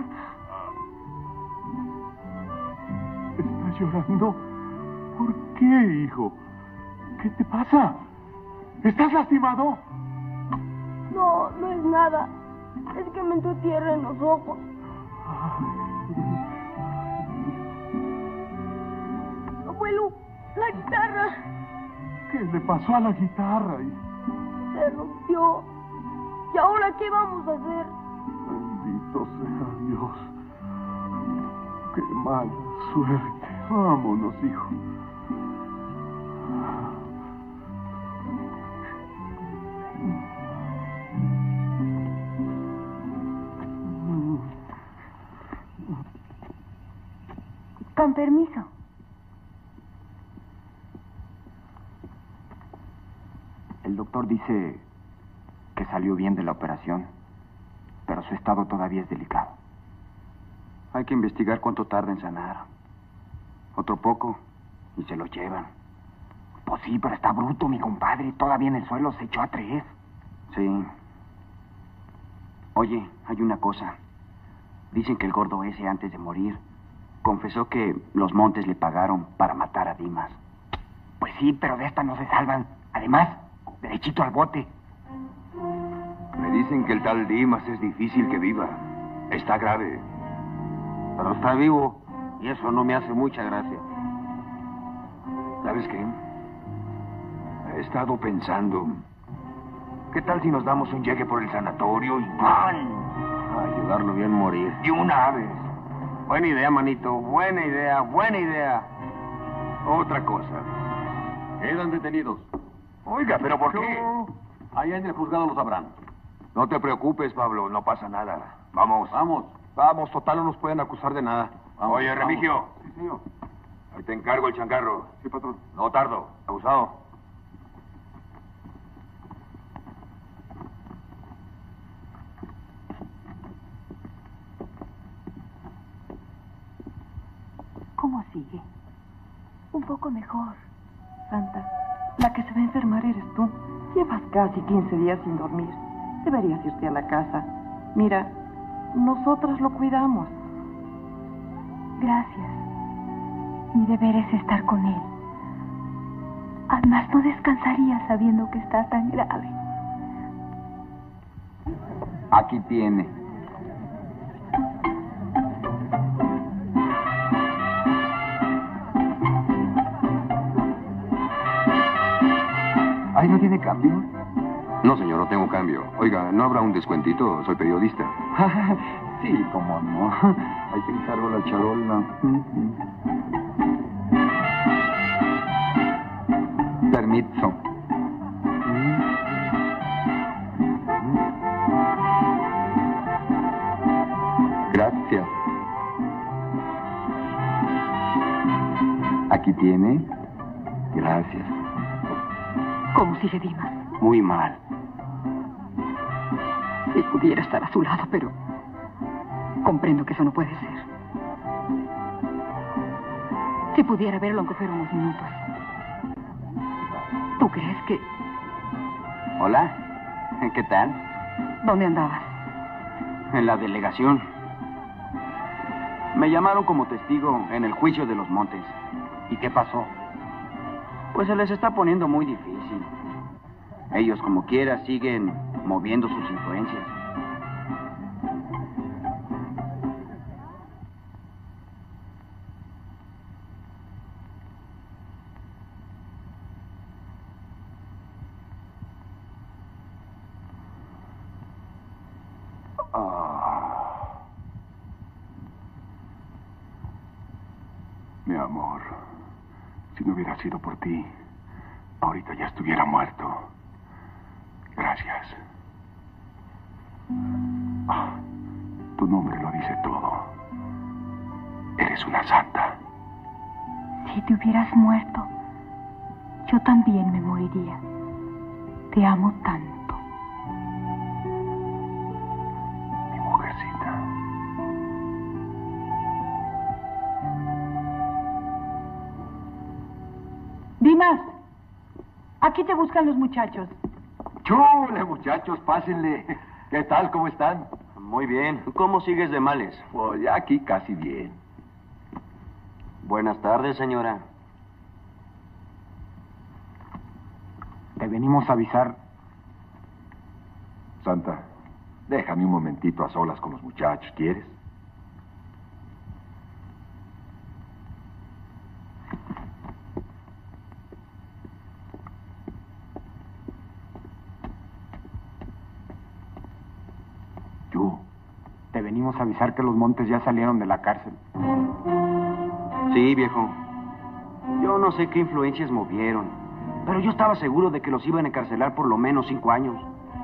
¿Estás llorando? ¿Por qué, hijo? ¿Qué te pasa? ¿Estás lastimado? No, no es nada. Es que me entró tierra en los ojos. Abuelo, la guitarra ¿Qué le pasó a la guitarra? se rompió. ¿Y ahora qué vamos a hacer? Bendito sea Dios. Qué mala suerte. Vámonos, hijo. Con permiso. El doctor dice que salió bien de la operación, pero su estado todavía es delicado. Hay que investigar cuánto tarda en sanar. Otro poco y se lo llevan. Pues sí, pero está bruto, mi compadre. Todavía en el suelo se echó a tres. Sí. Oye, hay una cosa. Dicen que el gordo ese, antes de morir, confesó que los montes le pagaron para matar a Dimas. Pues sí, pero de esta no se salvan. Además, derechito al bote. Me dicen que el tal Dimas es difícil que viva. Está grave. Pero está vivo, y eso no me hace mucha gracia. ¿Sabes qué? He estado pensando... ¿Qué tal si nos damos un llegue por el sanatorio y... ¡Man! A ayudarlo bien morir. De una vez. Buena idea, manito. Buena idea, buena idea. Otra cosa. Quedan detenidos. Oiga, ¿pero por qué? Allá en el juzgado lo sabrán. No te preocupes, Pablo. No pasa nada. Vamos. Vamos. Vamos, total, no nos pueden acusar de nada. Vamos, Oye, vamos. Remigio. Sí, señor. Ahí te encargo el changarro. Sí, patrón. No tardo. Abusado. ¿Cómo sigue? Un poco mejor. Santa, la que se va a enfermar eres tú. Llevas casi quince días sin dormir. Deberías irte a la casa. Mira, nosotras lo cuidamos. Gracias. Mi deber es estar con él. Además, no descansaría sabiendo que está tan grave. Aquí tiene. ¿Ahí no tiene cambio? No, señor, no tengo cambio. Oiga, ¿no habrá un descuentito? Soy periodista. Sí, cómo no. Ahí te encargo la charola. Permiso. Gracias. Aquí tiene. Gracias. ¿Cómo sigue Dimas? Muy mal. Si pudiera estar a su lado, pero comprendo que eso no puede ser. Si pudiera verlo, aunque fuera unos minutos. ¿Tú crees que...? Hola. ¿Qué tal? ¿Dónde andabas? En la delegación. Me llamaron como testigo en el juicio de los montes. ¿Y qué pasó? Pues se les está poniendo muy difícil. Ellos, como quiera, siguen moviendo sus influencias. Ah. Mi amor, si no hubiera sido por ti, ahorita ya estuviera muerto. Gracias. Ah, tu nombre lo dice todo. Eres una santa. Si te hubieras muerto, yo también me moriría. Te amo tanto. Mi mujercita. Dimas, aquí te buscan los muchachos. ¡Chule, muchachos! Pásenle. ¿Qué tal? ¿Cómo están? Muy bien. ¿Cómo sigues de males? Pues ya aquí casi bien. Buenas tardes, señora. Te venimos a avisar. Santa, déjame un momentito a solas con los muchachos, ¿quieres? Yo. Te venimos a avisar que los montes ya salieron de la cárcel. Sí, viejo. Yo no sé qué influencias movieron, pero yo estaba seguro de que los iban a encarcelar por lo menos cinco años.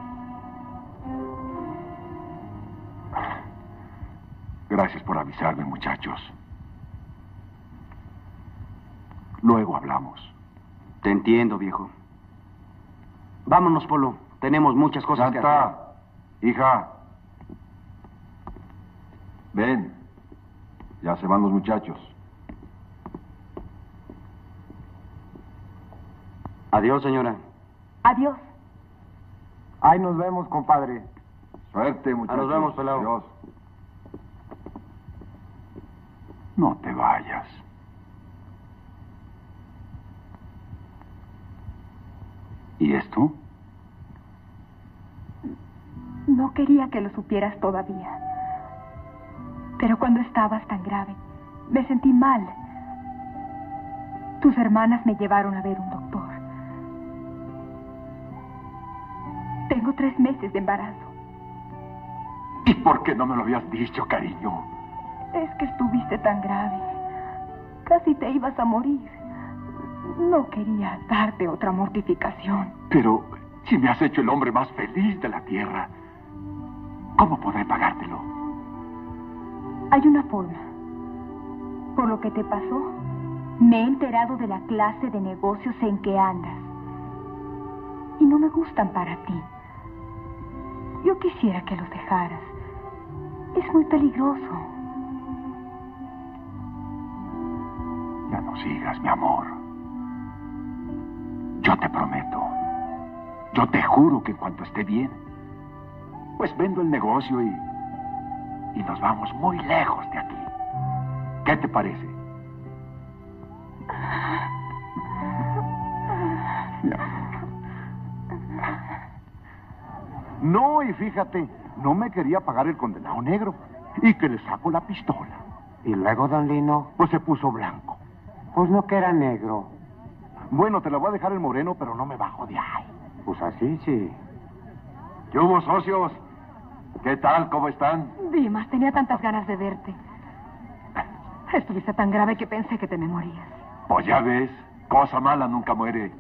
Gracias por avisarme, muchachos. Luego hablamos. Te entiendo, viejo. Vámonos, Polo. Tenemos muchas cosas que hacer. Santa, hija. Ven. Ya se van los muchachos. Adiós, señora. Adiós. Ahí nos vemos, compadre. Suerte, muchachos. Nos vemos, pelado. Adiós. No te vayas. ¿Y esto? No quería que lo supieras todavía. Pero cuando estabas tan grave, me sentí mal. Tus hermanas me llevaron a ver un doctor. Tengo tres meses de embarazo. ¿Y por qué no me lo habías dicho, cariño? Es que estuviste tan grave. Casi te ibas a morir. No quería darte otra mortificación. Pero si me has hecho el hombre más feliz de la tierra, ¿cómo podré pagártelo? Hay una forma. Por lo que te pasó, me he enterado de la clase de negocios en que andas. Y no me gustan para ti. Yo quisiera que los dejaras. Es muy peligroso. Ya no sigas, mi amor. Yo te prometo. Yo te juro que en cuanto esté bien, pues vendo el negocio y... y nos vamos muy lejos de aquí. ¿Qué te parece? Mi amor. No, y fíjate, no me quería pagar el condenado negro. Y que le saco la pistola. ¿Y luego, don Lino? Pues se puso blanco. Pues no que era negro. Bueno, te la voy a dejar el moreno, pero no me bajo de ahí. Pues así, sí. ¿Qué hubo, socios? ¿Qué tal? ¿Cómo están? Dimas, tenía tantas ganas de verte. Estuviste tan grave que pensé que te me morías. Pues ya ves, cosa mala nunca muere.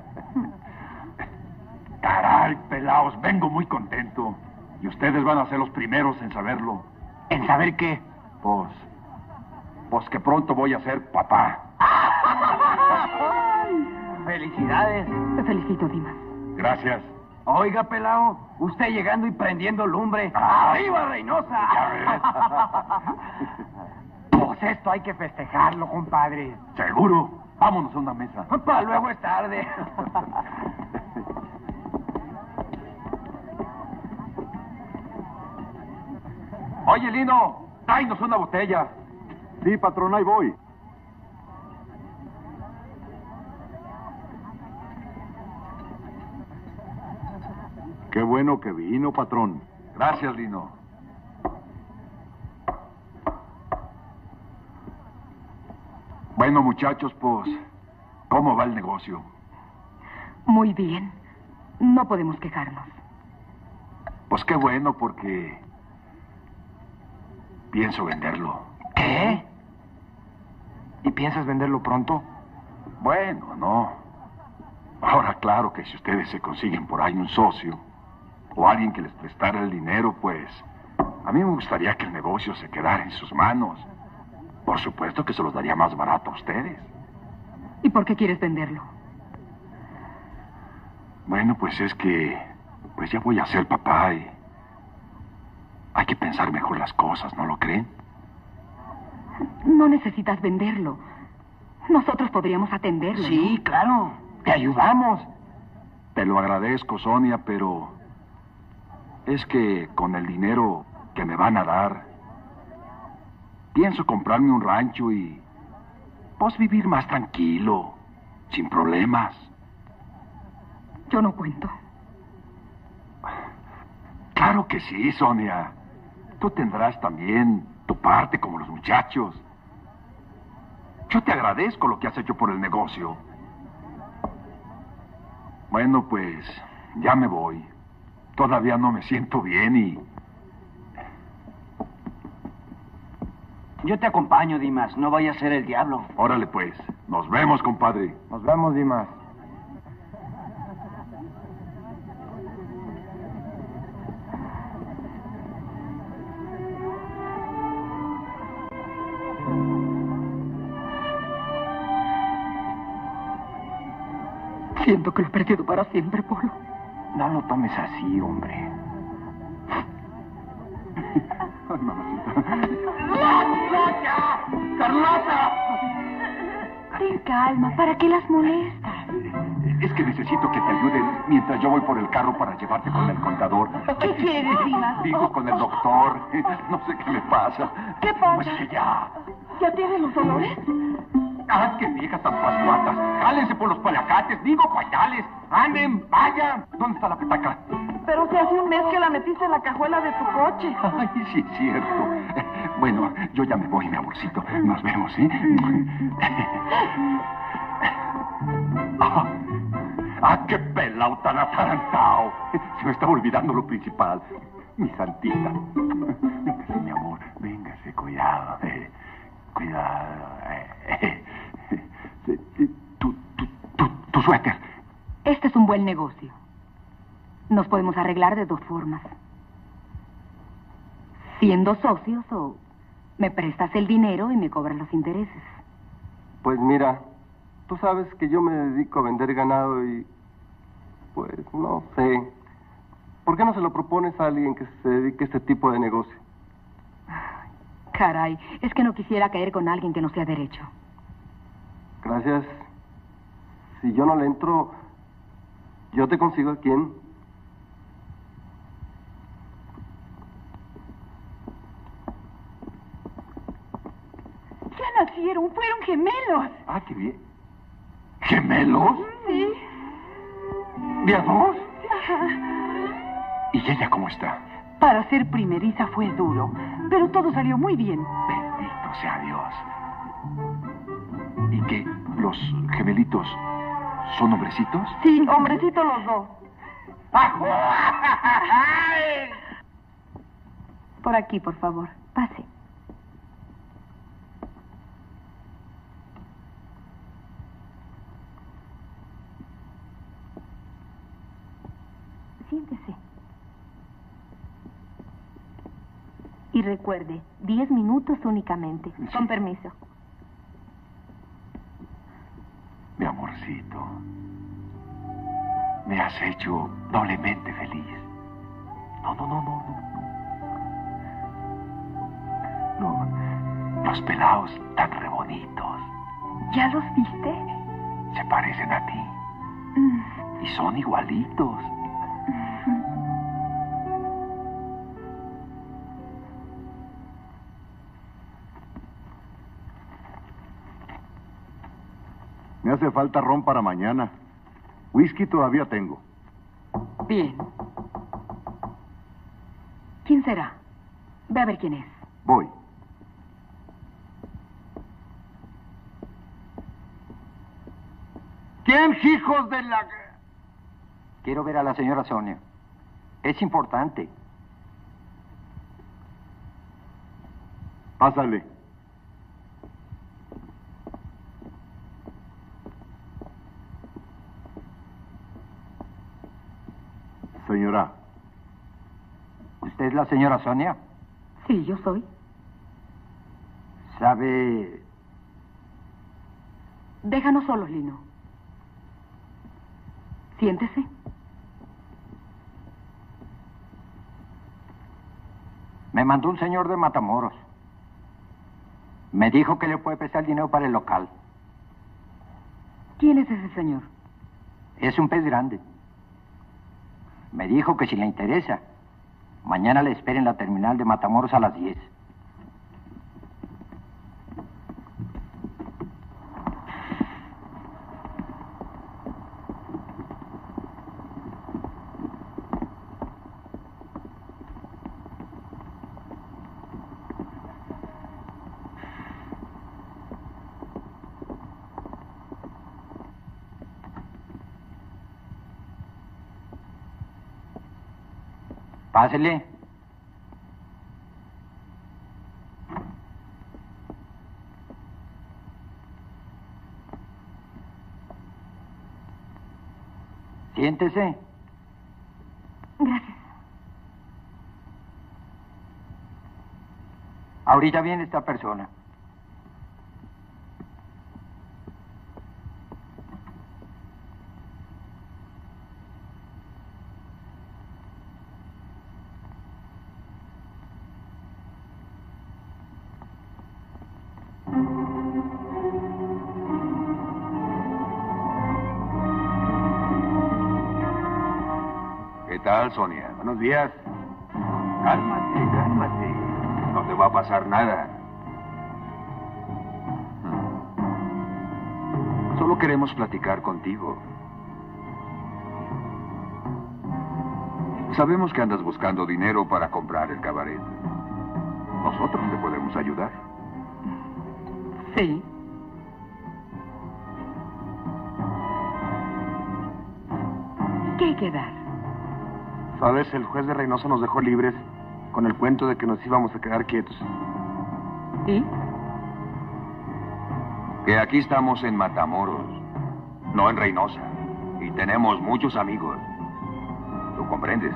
Caray, pelaos, vengo muy contento. Y ustedes van a ser los primeros en saberlo. ¿En saber qué? Pues... pues que pronto voy a ser papá. ¡Felicidades! Te felicito, Dimas. Gracias. Oiga, pelao, usted llegando y prendiendo lumbre. Ah, ¡Arriba, Reynosa! Pues esto hay que festejarlo, compadre. ¿Seguro? Vámonos a una mesa. Para luego es tarde. Oye, Lino, tráenos una botella. Sí, patrón, ahí voy. Qué bueno que vino, patrón. Gracias, Lino. Bueno, muchachos, pues, ¿cómo va el negocio? Muy bien. No podemos quejarnos. Pues qué bueno, porque pienso venderlo. ¿Qué? ¿Y piensas venderlo pronto? Bueno, no. Ahora, claro que si ustedes se consiguen por ahí un socio o alguien que les prestara el dinero, pues a mí me gustaría que el negocio se quedara en sus manos. Por supuesto que se los daría más barato a ustedes. ¿Y por qué quieres venderlo? Bueno, pues es que pues ya voy a ser papá y hay que pensar mejor las cosas, ¿no lo creen? No necesitas venderlo. Nosotros podríamos atenderlo. Sí, ¿no? claro. Te ayudamos. Te lo agradezco, Sonia, pero es que con el dinero que me van a dar, pienso comprarme un rancho y pues vivir más tranquilo, sin problemas. Yo no cuento. Claro que sí, Sonia. Tú tendrás también tu parte como los muchachos. Yo te agradezco lo que has hecho por el negocio. Bueno, pues ya me voy. Todavía no me siento bien y... Yo te acompaño, Dimas. No vaya a ser el diablo. Órale, pues. Nos vemos, compadre. Nos vemos, Dimas. Siento que lo he perdido para siempre, Polo. No lo tomes así, hombre. Ay, mamacita. ¡Carlota! ¡Carlota! Ten calma, ¿para qué las molestas? Es que necesito que te ayuden mientras yo voy por el carro para llevarte con el contador. ¿Qué quieres, Dimas? Digo, con el doctor. No sé qué me pasa. ¿Qué pasa? Pues que ya. ¿Ya tienes los dolores? ¡Ah, qué viejas tan pascuatas! ¡Jálense por los palacates! ¡Digo, guayales! ¡Anden, vayan! ¿Dónde está la petaca? Pero si hace un mes que la metiste en la cajuela de tu coche. Ay, sí, es cierto. Bueno, yo ya me voy, mi amorcito. Nos vemos, ¿sí? ¡Ah! ¡Ah, qué pelao tan atarantado! Se me estaba olvidando lo principal. Mi santita. Véngase, mi amor. Véngase, cuidado. Eh, cuidado. Eh, eh, eh, tu, tu, tu, tu suéter. Este es un buen negocio. Nos podemos arreglar de dos formas. Siendo socios o me prestas el dinero y me cobras los intereses. Pues mira, tú sabes que yo me dedico a vender ganado y... pues no sé. ¿Por qué no se lo propones a alguien que se dedique a este tipo de negocio? Caray, es que no quisiera caer con alguien que no sea derecho. Gracias. Si yo no le entro, yo te consigo a quién. Ya nacieron, fueron gemelos. Ah, qué bien. ¿Gemelos? Sí. ¿De a dos? Ajá. ¿Y ella cómo está? Para ser primeriza fue duro, pero todo salió muy bien. Bendito sea Dios. ¿Y qué? ¿Los gemelitos son hombrecitos? Sí, hombrecitos los dos. Por aquí, por favor. Pase. Siéntese. Y recuerde, diez minutos únicamente. Sí. Con permiso. Mi amorcito, me has hecho doblemente feliz. No, no, no, no, no. No, los pelados tan re bonitos. ¿Ya los viste? Se parecen a ti. Mm. Y son igualitos. Me hace falta ron para mañana. Whisky todavía tengo. Bien. ¿Quién será? Ve a ver quién es. Voy. ¿Quién, hijos de la...? Quiero ver a la señora Sonia. Es importante. Pásale. Señora. ¿Usted es la señora Sonia? Sí, yo soy. ¿Sabe...? Déjanos solos, Lino. Siéntese. Me mandó un señor de Matamoros. Me dijo que le puede prestar dinero para el local. ¿Quién es ese señor? Es un pez grande. Me dijo que si le interesa, mañana le espere en la terminal de Matamoros a las diez. Pásele. Siéntese. Gracias. Ahorita viene esta persona. tal, Sonia? Buenos días. Cálmate, cálmate. No te va a pasar nada. Solo queremos platicar contigo. Sabemos que andas buscando dinero para comprar el cabaret. Nosotros te podemos ayudar. Sí. ¿Qué hay que dar? Sabes, el juez de Reynosa nos dejó libres con el cuento de que nos íbamos a quedar quietos. ¿Sí? Que aquí estamos en Matamoros, no en Reynosa. Y tenemos muchos amigos. ¿Lo comprendes?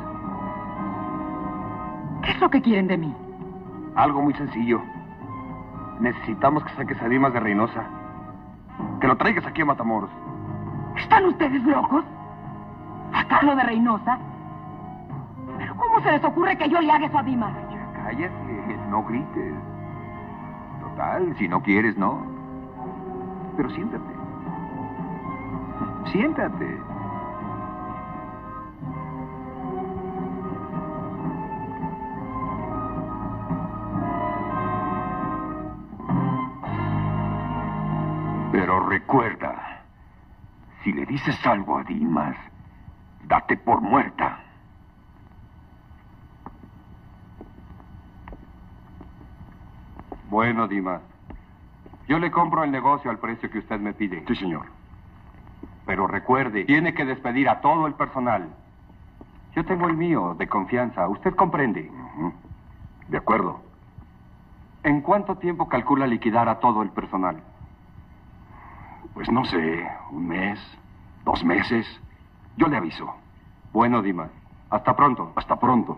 ¿Qué es lo que quieren de mí? Algo muy sencillo. Necesitamos que saques a Dimas de Reynosa. Que lo traigas aquí a Matamoros. ¿Están ustedes locos? ¿Sacarlo de Reynosa? ¿Pero cómo se les ocurre que yo le haga eso a Dimas? Ya cállate, no grites. Total, si no quieres, no. Pero siéntate. Siéntate. Pero recuerda, si le dices algo a Dimas, date por muerta. Bueno, Dimas, yo le compro el negocio al precio que usted me pide. Sí, señor. Pero recuerde, tiene que despedir a todo el personal. Yo tengo el mío, de confianza. ¿Usted comprende? Uh-huh. De acuerdo. ¿En cuánto tiempo calcula liquidar a todo el personal? Pues no sé, un mes, dos meses. Yo le aviso. Bueno, Dimas, hasta pronto. Hasta pronto.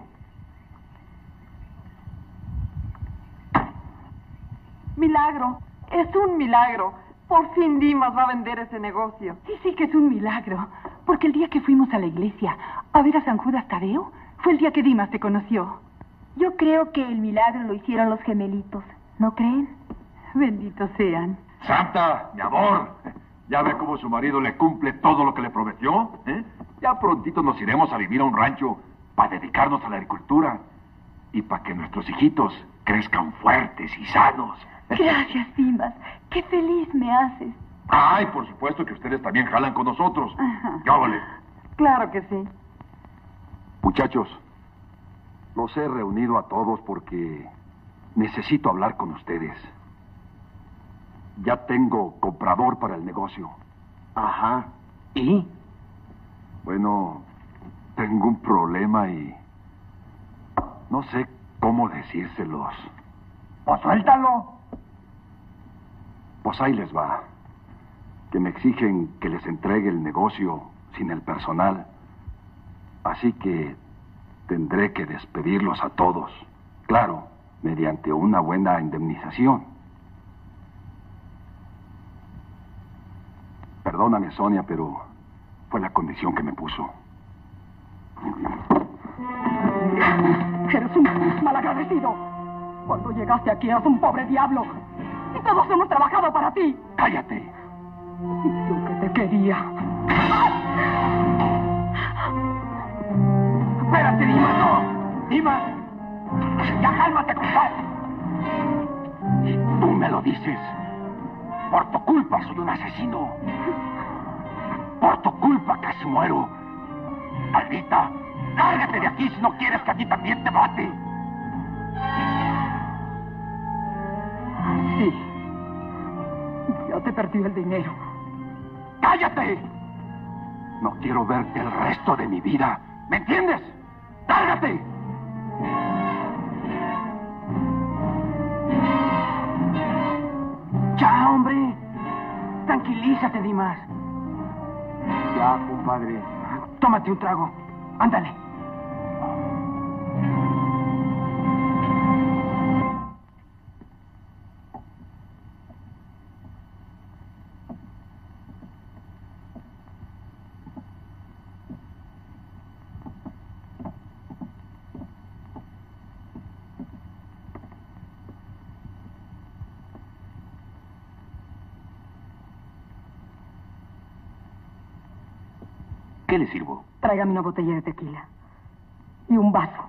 Milagro, es un milagro. Por fin Dimas va a vender ese negocio. Sí, sí que es un milagro. Porque el día que fuimos a la iglesia a ver a San Judas Tadeo, fue el día que Dimas te conoció. Yo creo que el milagro lo hicieron los gemelitos. ¿No creen? Benditos sean. Santa, mi amor, ¿ya ve cómo su marido le cumple todo lo que le prometió? ¿Eh? Ya prontito nos iremos a vivir a un rancho para dedicarnos a la agricultura y para que nuestros hijitos crezcan fuertes y sanos. Gracias, Dimas. Qué feliz me haces. Ay, por supuesto que ustedes también jalan con nosotros. Ajá. ¿Ya vale? Claro que sí. Muchachos, los he reunido a todos porque necesito hablar con ustedes. Ya tengo comprador para el negocio. Ajá. ¿Y? Bueno, tengo un problema y no sé cómo decírselos. Pues suéltalo. Pues ahí les va. Que me exigen que les entregue el negocio sin el personal. Así que tendré que despedirlos a todos. Claro, mediante una buena indemnización. Perdóname, Sonia, pero fue la condición que me puso. Eres un malagradecido. Cuando llegaste aquí eras un pobre diablo. Y todos hemos trabajado para ti. ¡Cállate! Yo que te quería. Espérate, Dimas, no. Dimas. Ya cálmate, compadre. Tú me lo dices. Por tu culpa soy un asesino. Por tu culpa casi muero. Maldita, lárgate de aquí si no quieres que a ti también te mate. Sí. Ya te perdí el dinero. ¡Cállate! No quiero verte el resto de mi vida. ¿Me entiendes? ¡Lárgate! Ya, hombre. Tranquilízate, Dimas. Ya, compadre. Tómate un trago. Ándale. ¿Qué le sirvo? Tráigame una botella de tequila. y un vaso.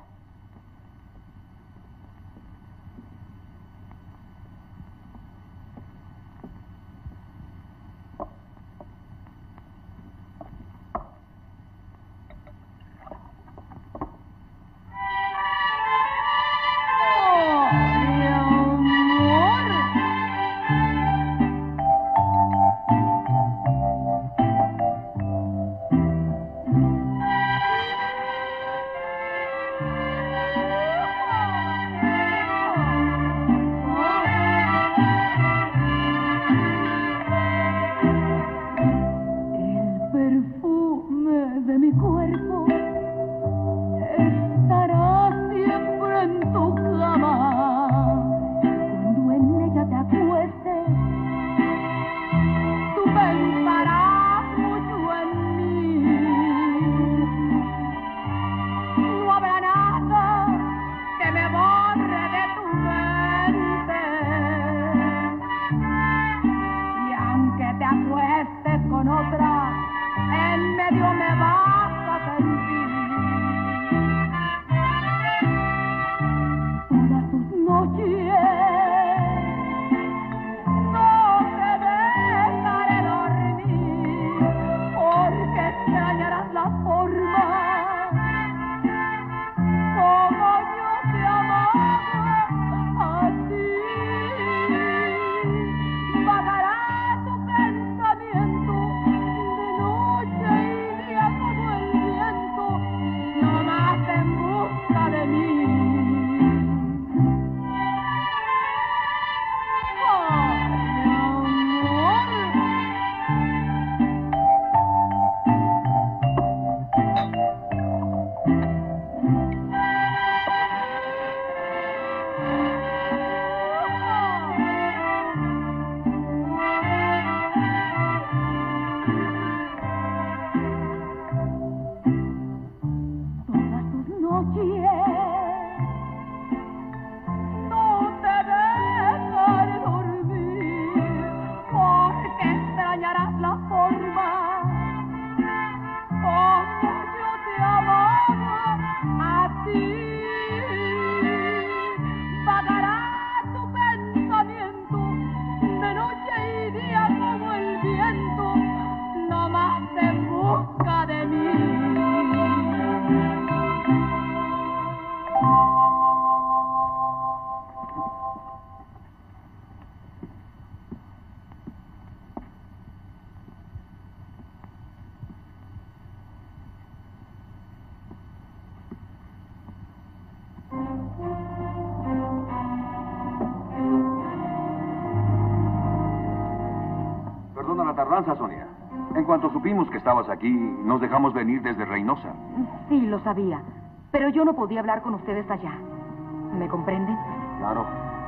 Perdona la tardanza, Sonia. En cuanto supimos que estabas aquí, nos dejamos venir desde Reynosa. Sí, lo sabía. Pero yo no podía hablar con ustedes allá. ¿Me comprenden? Claro.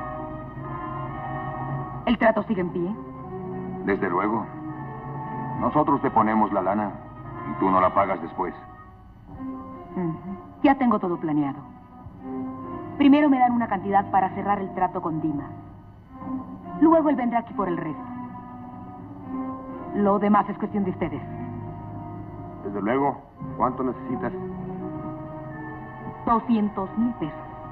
¿El trato sigue en pie? Desde luego. Nosotros te ponemos la lana y tú no la pagas después. Uh-huh. Ya tengo todo planeado. Primero me dan una cantidad para cerrar el trato con Dima. Luego él vendrá aquí por el resto. Lo demás es cuestión de ustedes. Desde luego. ¿Cuánto necesitas? Doscientos mil pesos.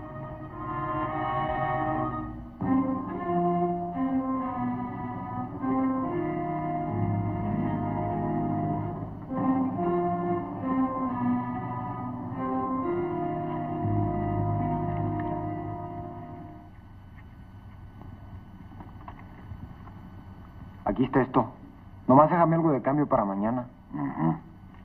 Aquí está esto. Nomás déjame algo de cambio para mañana. Uh-huh.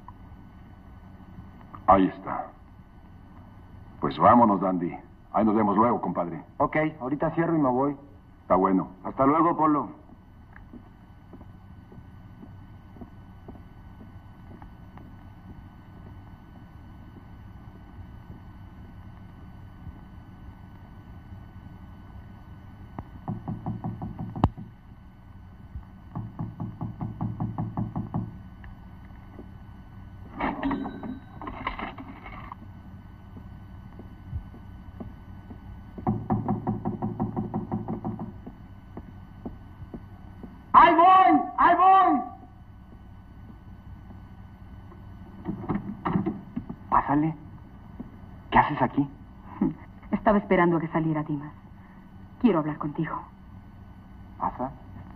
Ahí está. Pues vámonos, Dandy. Ahí nos vemos luego, compadre. Ok, ahorita cierro y me voy. Está bueno. Hasta luego, Polo. ¡Ahí voy! ¡Ahí voy! Pásale. haces aquí? Estaba esperando a que saliera Dimas. Quiero hablar contigo. ¿Pasa?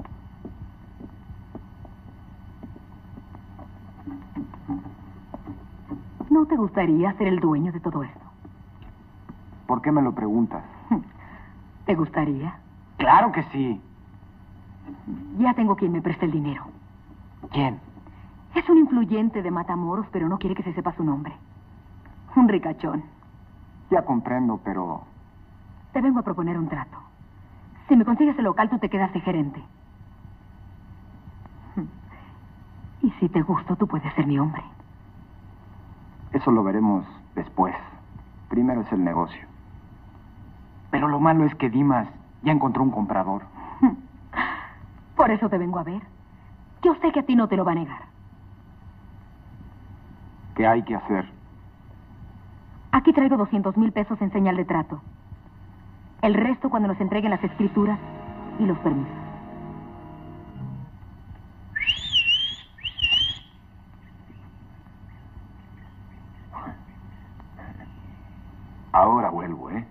¿No te gustaría ser el dueño de todo esto? ¿Por qué me lo preguntas? ¿Te gustaría? Claro que sí. Ya tengo quien me preste el dinero. ¿Quién? Es un influyente de Matamoros, pero no quiere que se sepa su nombre. Un ricachón. Ya comprendo, pero... Te vengo a proponer un trato. Si me consigues el local, tú te quedas de gerente. Y si te gusto, tú puedes ser mi hombre. Eso lo veremos después. Primero es el negocio. Pero lo malo es que Dimas ya encontró un comprador. Por eso te vengo a ver. Yo sé que a ti no te lo va a negar. ¿Qué hay que hacer? Aquí traigo doscientos mil pesos en señal de trato. El resto cuando nos entreguen las escrituras y los permisos. Ahora vuelvo, ¿eh?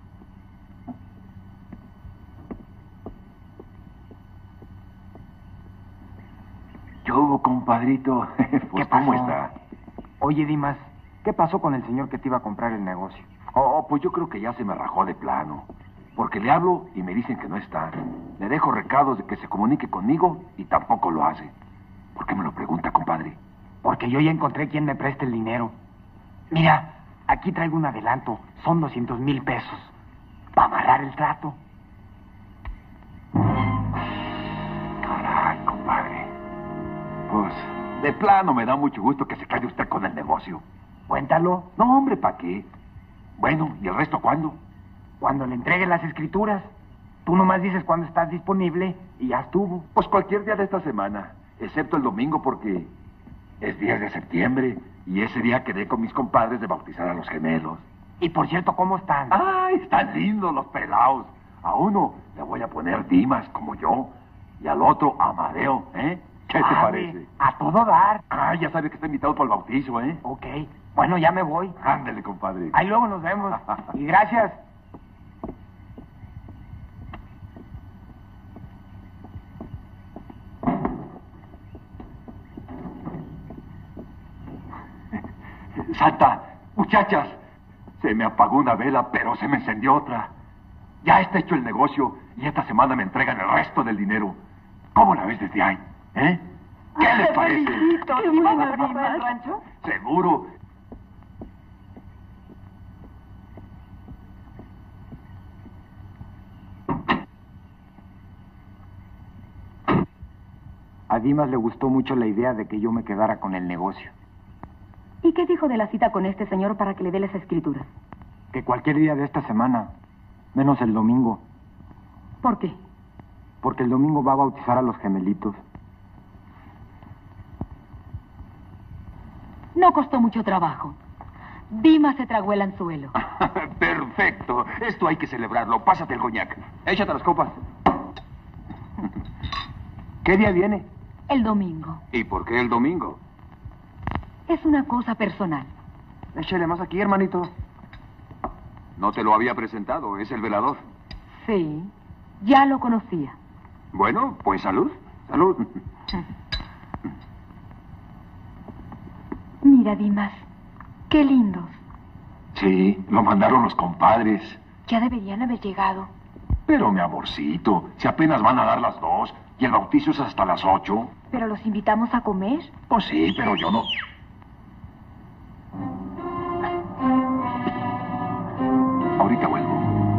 ¿Qué hubo, compadrito? Pues, ¿Qué pasó? ¿cómo está? Oye, Dimas, ¿qué pasó con el señor que te iba a comprar el negocio? Oh, pues yo creo que ya se me rajó de plano. Porque le hablo y me dicen que no está. Le dejo recados de que se comunique conmigo y tampoco lo hace. ¿Por qué me lo pregunta, compadre? Porque yo ya encontré quien me preste el dinero. Mira, aquí traigo un adelanto. Son doscientos mil pesos. Para amarrar el trato. Caray, compadre. Pues, de plano me da mucho gusto que se quede usted con el negocio. Cuéntalo. No, hombre, ¿para qué? Bueno, ¿y el resto cuándo? Cuando le entregue las escrituras. Tú nomás dices cuándo estás disponible y ya estuvo. Pues cualquier día de esta semana, excepto el domingo porque es diez de septiembre y ese día quedé con mis compadres de bautizar a los gemelos. Y por cierto, ¿cómo están? ¡Ay, están lindos los pelados! A uno le voy a poner Dimas como yo y al otro Amadeo, ¿eh? ¿Qué te Vale, parece? A todo dar. Ah, ya sabe que está invitado para el bautizo, ¿eh? Ok. Bueno, ya me voy. Ándale, compadre. Ahí luego nos vemos. Y gracias. Santa, muchachas, se me apagó una vela, pero se me encendió otra. Ya está hecho el negocio y esta semana me entregan el resto del dinero. ¿Cómo la ves desde ahí? ¿Eh? ¿Qué les parece? Felicito. ¿Y vas a recorrer el rancho? Seguro. A Dimas le gustó mucho la idea de que yo me quedara con el negocio. ¿Y qué dijo de la cita con este señor para que le dé las escrituras? Que cualquier día de esta semana, menos el domingo. ¿Por qué? Porque el domingo va a bautizar a los gemelitos. No costó mucho trabajo. Dimas se tragó el anzuelo. Perfecto. Esto hay que celebrarlo. Pásate el coñac. Échate las copas. ¿Qué día viene? El domingo. ¿Y por qué el domingo? Es una cosa personal. Échale más aquí, hermanito. No te lo había presentado. Es el velador. Sí, ya lo conocía. Bueno, pues salud. Salud. Mira, Dimas, qué lindos. Sí, lo mandaron los compadres. Ya deberían haber llegado. Pero, mi amorcito, si apenas van a dar las dos y el bautizo es hasta las ocho. ¿Pero los invitamos a comer? Pues sí, pero yo no. Ahorita vuelvo.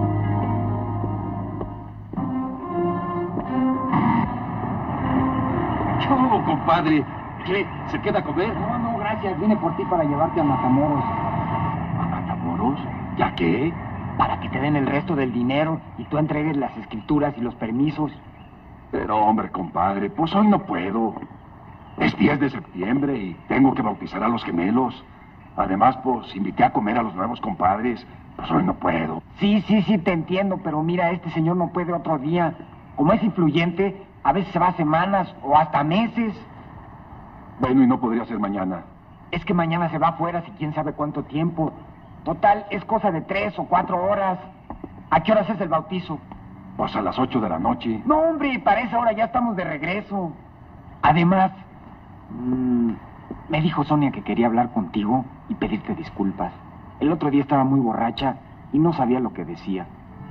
¡Chau, compadre! ¿Qué? ¿Se queda a comer? No, no, gracias. Vine por ti para llevarte a Matamoros. ¿A Matamoros? ¿Ya qué? Para que te den el resto del dinero y tú entregues las escrituras y los permisos. Pero, hombre, compadre, pues hoy no puedo. Es diez de septiembre y tengo que bautizar a los gemelos. Además, pues, invité a comer a los nuevos compadres. Pues hoy no puedo. Sí, sí, sí, te entiendo, pero mira, este señor no puede otro día. Como es influyente, a veces se va semanas o hasta meses. Bueno, y no podría ser mañana. Es que mañana se va afuera si quién sabe cuánto tiempo. Total, es cosa de tres o cuatro horas. ¿A qué horas es el bautizo? Pues a las ocho de la noche. No, hombre, para esa hora ya estamos de regreso. Además, mmm, me dijo Sonia que quería hablar contigo y pedirte disculpas. El otro día estaba muy borracha y no sabía lo que decía.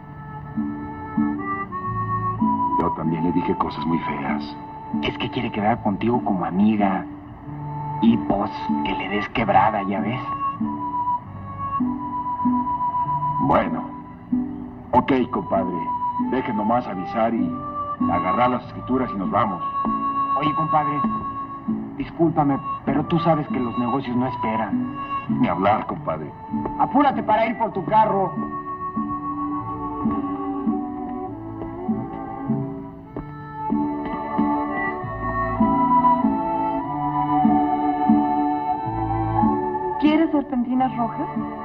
Yo también le dije cosas muy feas. Es que quiere quedar contigo como amiga. Y pues, que le des quebrada, ya ves. Bueno, ok, compadre. Deje nomás avisar y agarrar las escrituras y nos vamos. Oye, compadre, discúlpame, pero tú sabes que los negocios no esperan. Ni hablar, compadre. Apúrate para ir por tu carro. ¿Quieres serpentinas rojas?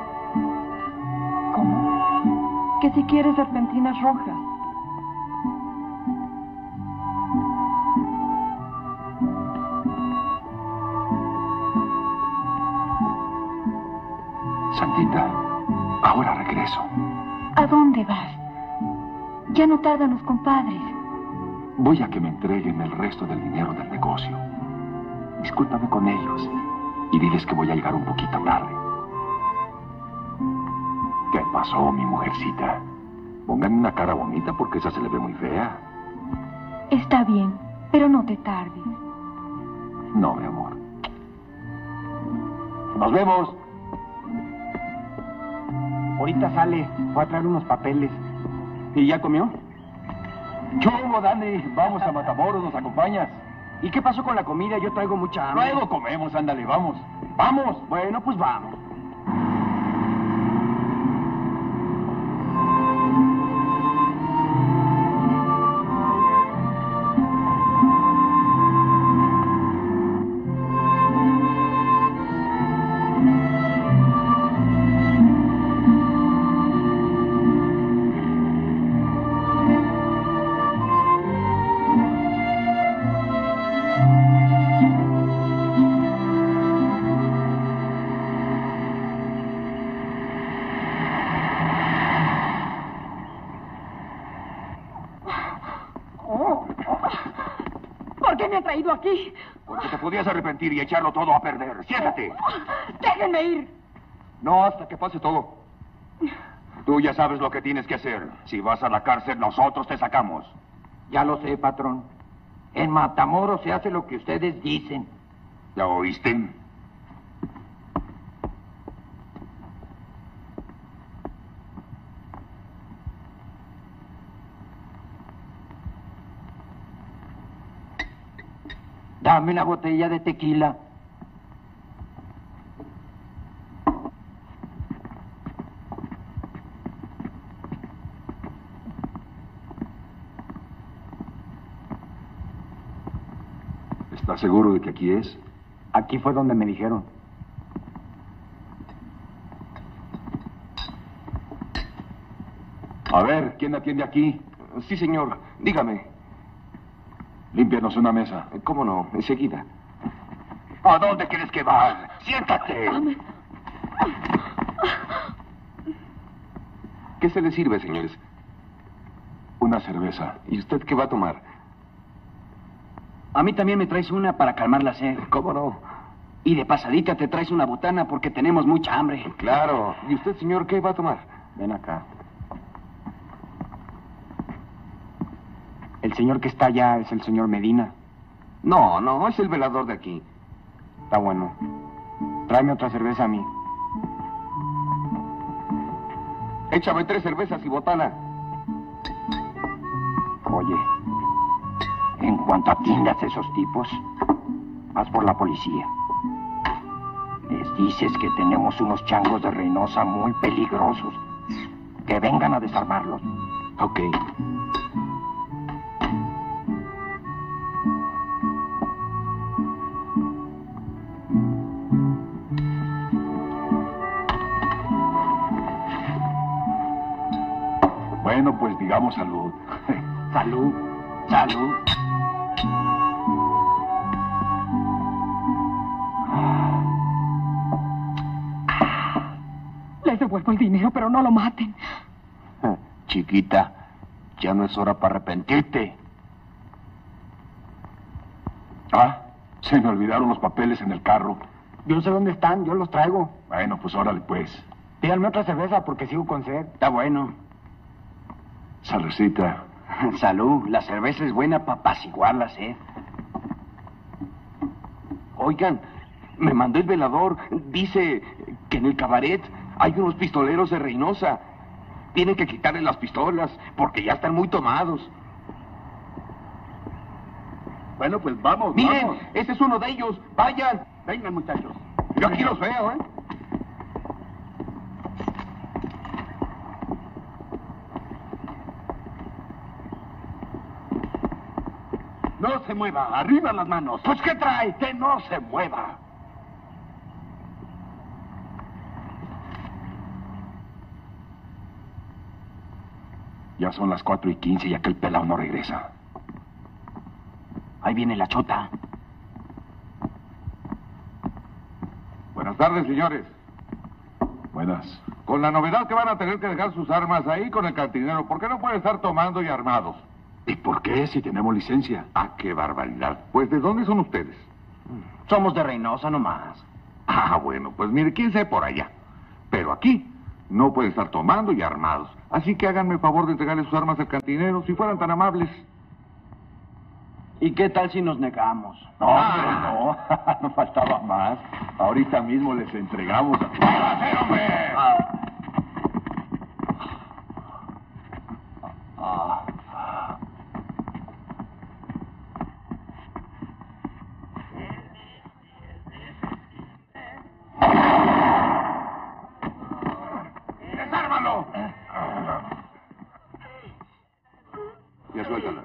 ¿Cómo? Que si quieres serpentinas rojas. Santita, ahora regreso. ¿A dónde vas? Ya no tardan los compadres. Voy a que me entreguen el resto del dinero del negocio. Discúlpame con ellos y diles que voy a llegar un poquito tarde. ¿Qué pasó, mi mujercita? Pónganme una cara bonita porque esa se le ve muy fea. Está bien, pero no te tardes. No, mi amor. Nos vemos. Ahorita sale, voy a traer unos papeles. ¿Y ya comió? ¿Qué hubo, Dani? Vamos a Matamoros, ¿nos acompañas? ¿Y qué pasó con la comida? Yo traigo mucha hambre. Luego comemos, ándale, vamos. ¡Vamos! Bueno, pues vamos. ¿Por qué me ha traído aquí? Porque te podías arrepentir y echarlo todo a perder. Siéntate. Déjenme ir. No, hasta que pase todo. Tú ya sabes lo que tienes que hacer. Si vas a la cárcel, nosotros te sacamos. Ya lo sé, patrón. En Matamoros se hace lo que ustedes dicen. ¿Ya oíste? Dame una botella de tequila. ¿Estás seguro de que aquí es? Aquí fue donde me dijeron. A ver, ¿quién atiende aquí? Sí, señor. Dígame. Límpianos una mesa. ¿Cómo no? Enseguida. ¿A dónde quieres que vas? ¡Siéntate! ¿Qué se le sirve, señores? Una cerveza. ¿Y usted qué va a tomar? A mí también me traes una para calmar la sed. ¿Cómo no? Y de pasadita te traes una botana porque tenemos mucha hambre. Claro. ¿Y usted, señor, qué va a tomar? Ven acá. El señor que está allá es el señor Medina. No, no, es el velador de aquí. Está bueno. Tráeme otra cerveza a mí. Échame tres cervezas y botana. Oye, en cuanto atiendas a esos tipos, vas por la policía. Les dices que tenemos unos changos de Reynosa muy peligrosos. Que vengan a desarmarlos. Ok. Bueno, pues digamos salud. Salud, salud. Les devuelvo el dinero, pero no lo maten. Chiquita, ya no es hora para arrepentirte. Ah, se me olvidaron los papeles en el carro. Yo sé dónde están, yo los traigo. Bueno, pues órale pues. Pídanme otra cerveza porque sigo con sed. Está bueno. Saludcita. Salud, la cerveza es buena para apaciguar la sed. Oigan, me mandó el velador. Dice que en el cabaret hay unos pistoleros de Reynosa. Tienen que quitarle las pistolas porque ya están muy tomados. Bueno, pues vamos, Miren, vamos. ese es uno de ellos. Vayan. Vengan, muchachos. Yo aquí los veo, ¿eh? No se mueva. Arriba las manos. Pues, ¿qué trae? Que no se mueva. Ya son las cuatro y quince y aquel pelado no regresa. Ahí viene la chota. Buenas tardes, señores. Buenas. Con la novedad que van a tener que dejar sus armas ahí con el cantinero, ¿por qué no pueden estar tomando y armados? ¿Y por qué si tenemos licencia? Ah, qué barbaridad. Pues, ¿de dónde son ustedes? Somos de Reynosa nomás. Ah, bueno, pues mire, quién sabe por allá. Pero aquí no pueden estar tomando y armados. Así que háganme el favor de entregarle sus armas al cantinero, si fueran tan amables. ¿Y qué tal si nos negamos? No, hombre, no. No faltaba más. Ahorita mismo les entregamos a... ¿Qué va a hacer, hombre? Ah. ¡Desármalo! Ya suéltala.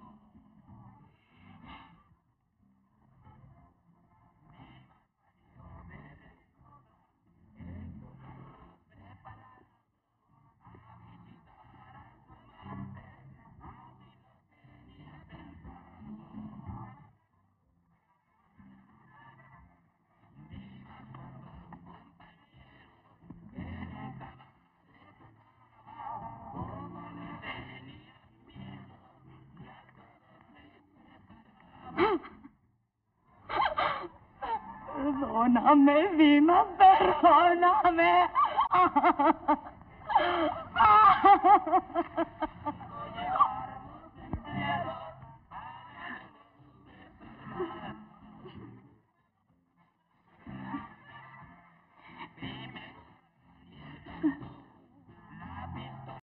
Perdóname, Dimas, perdóname.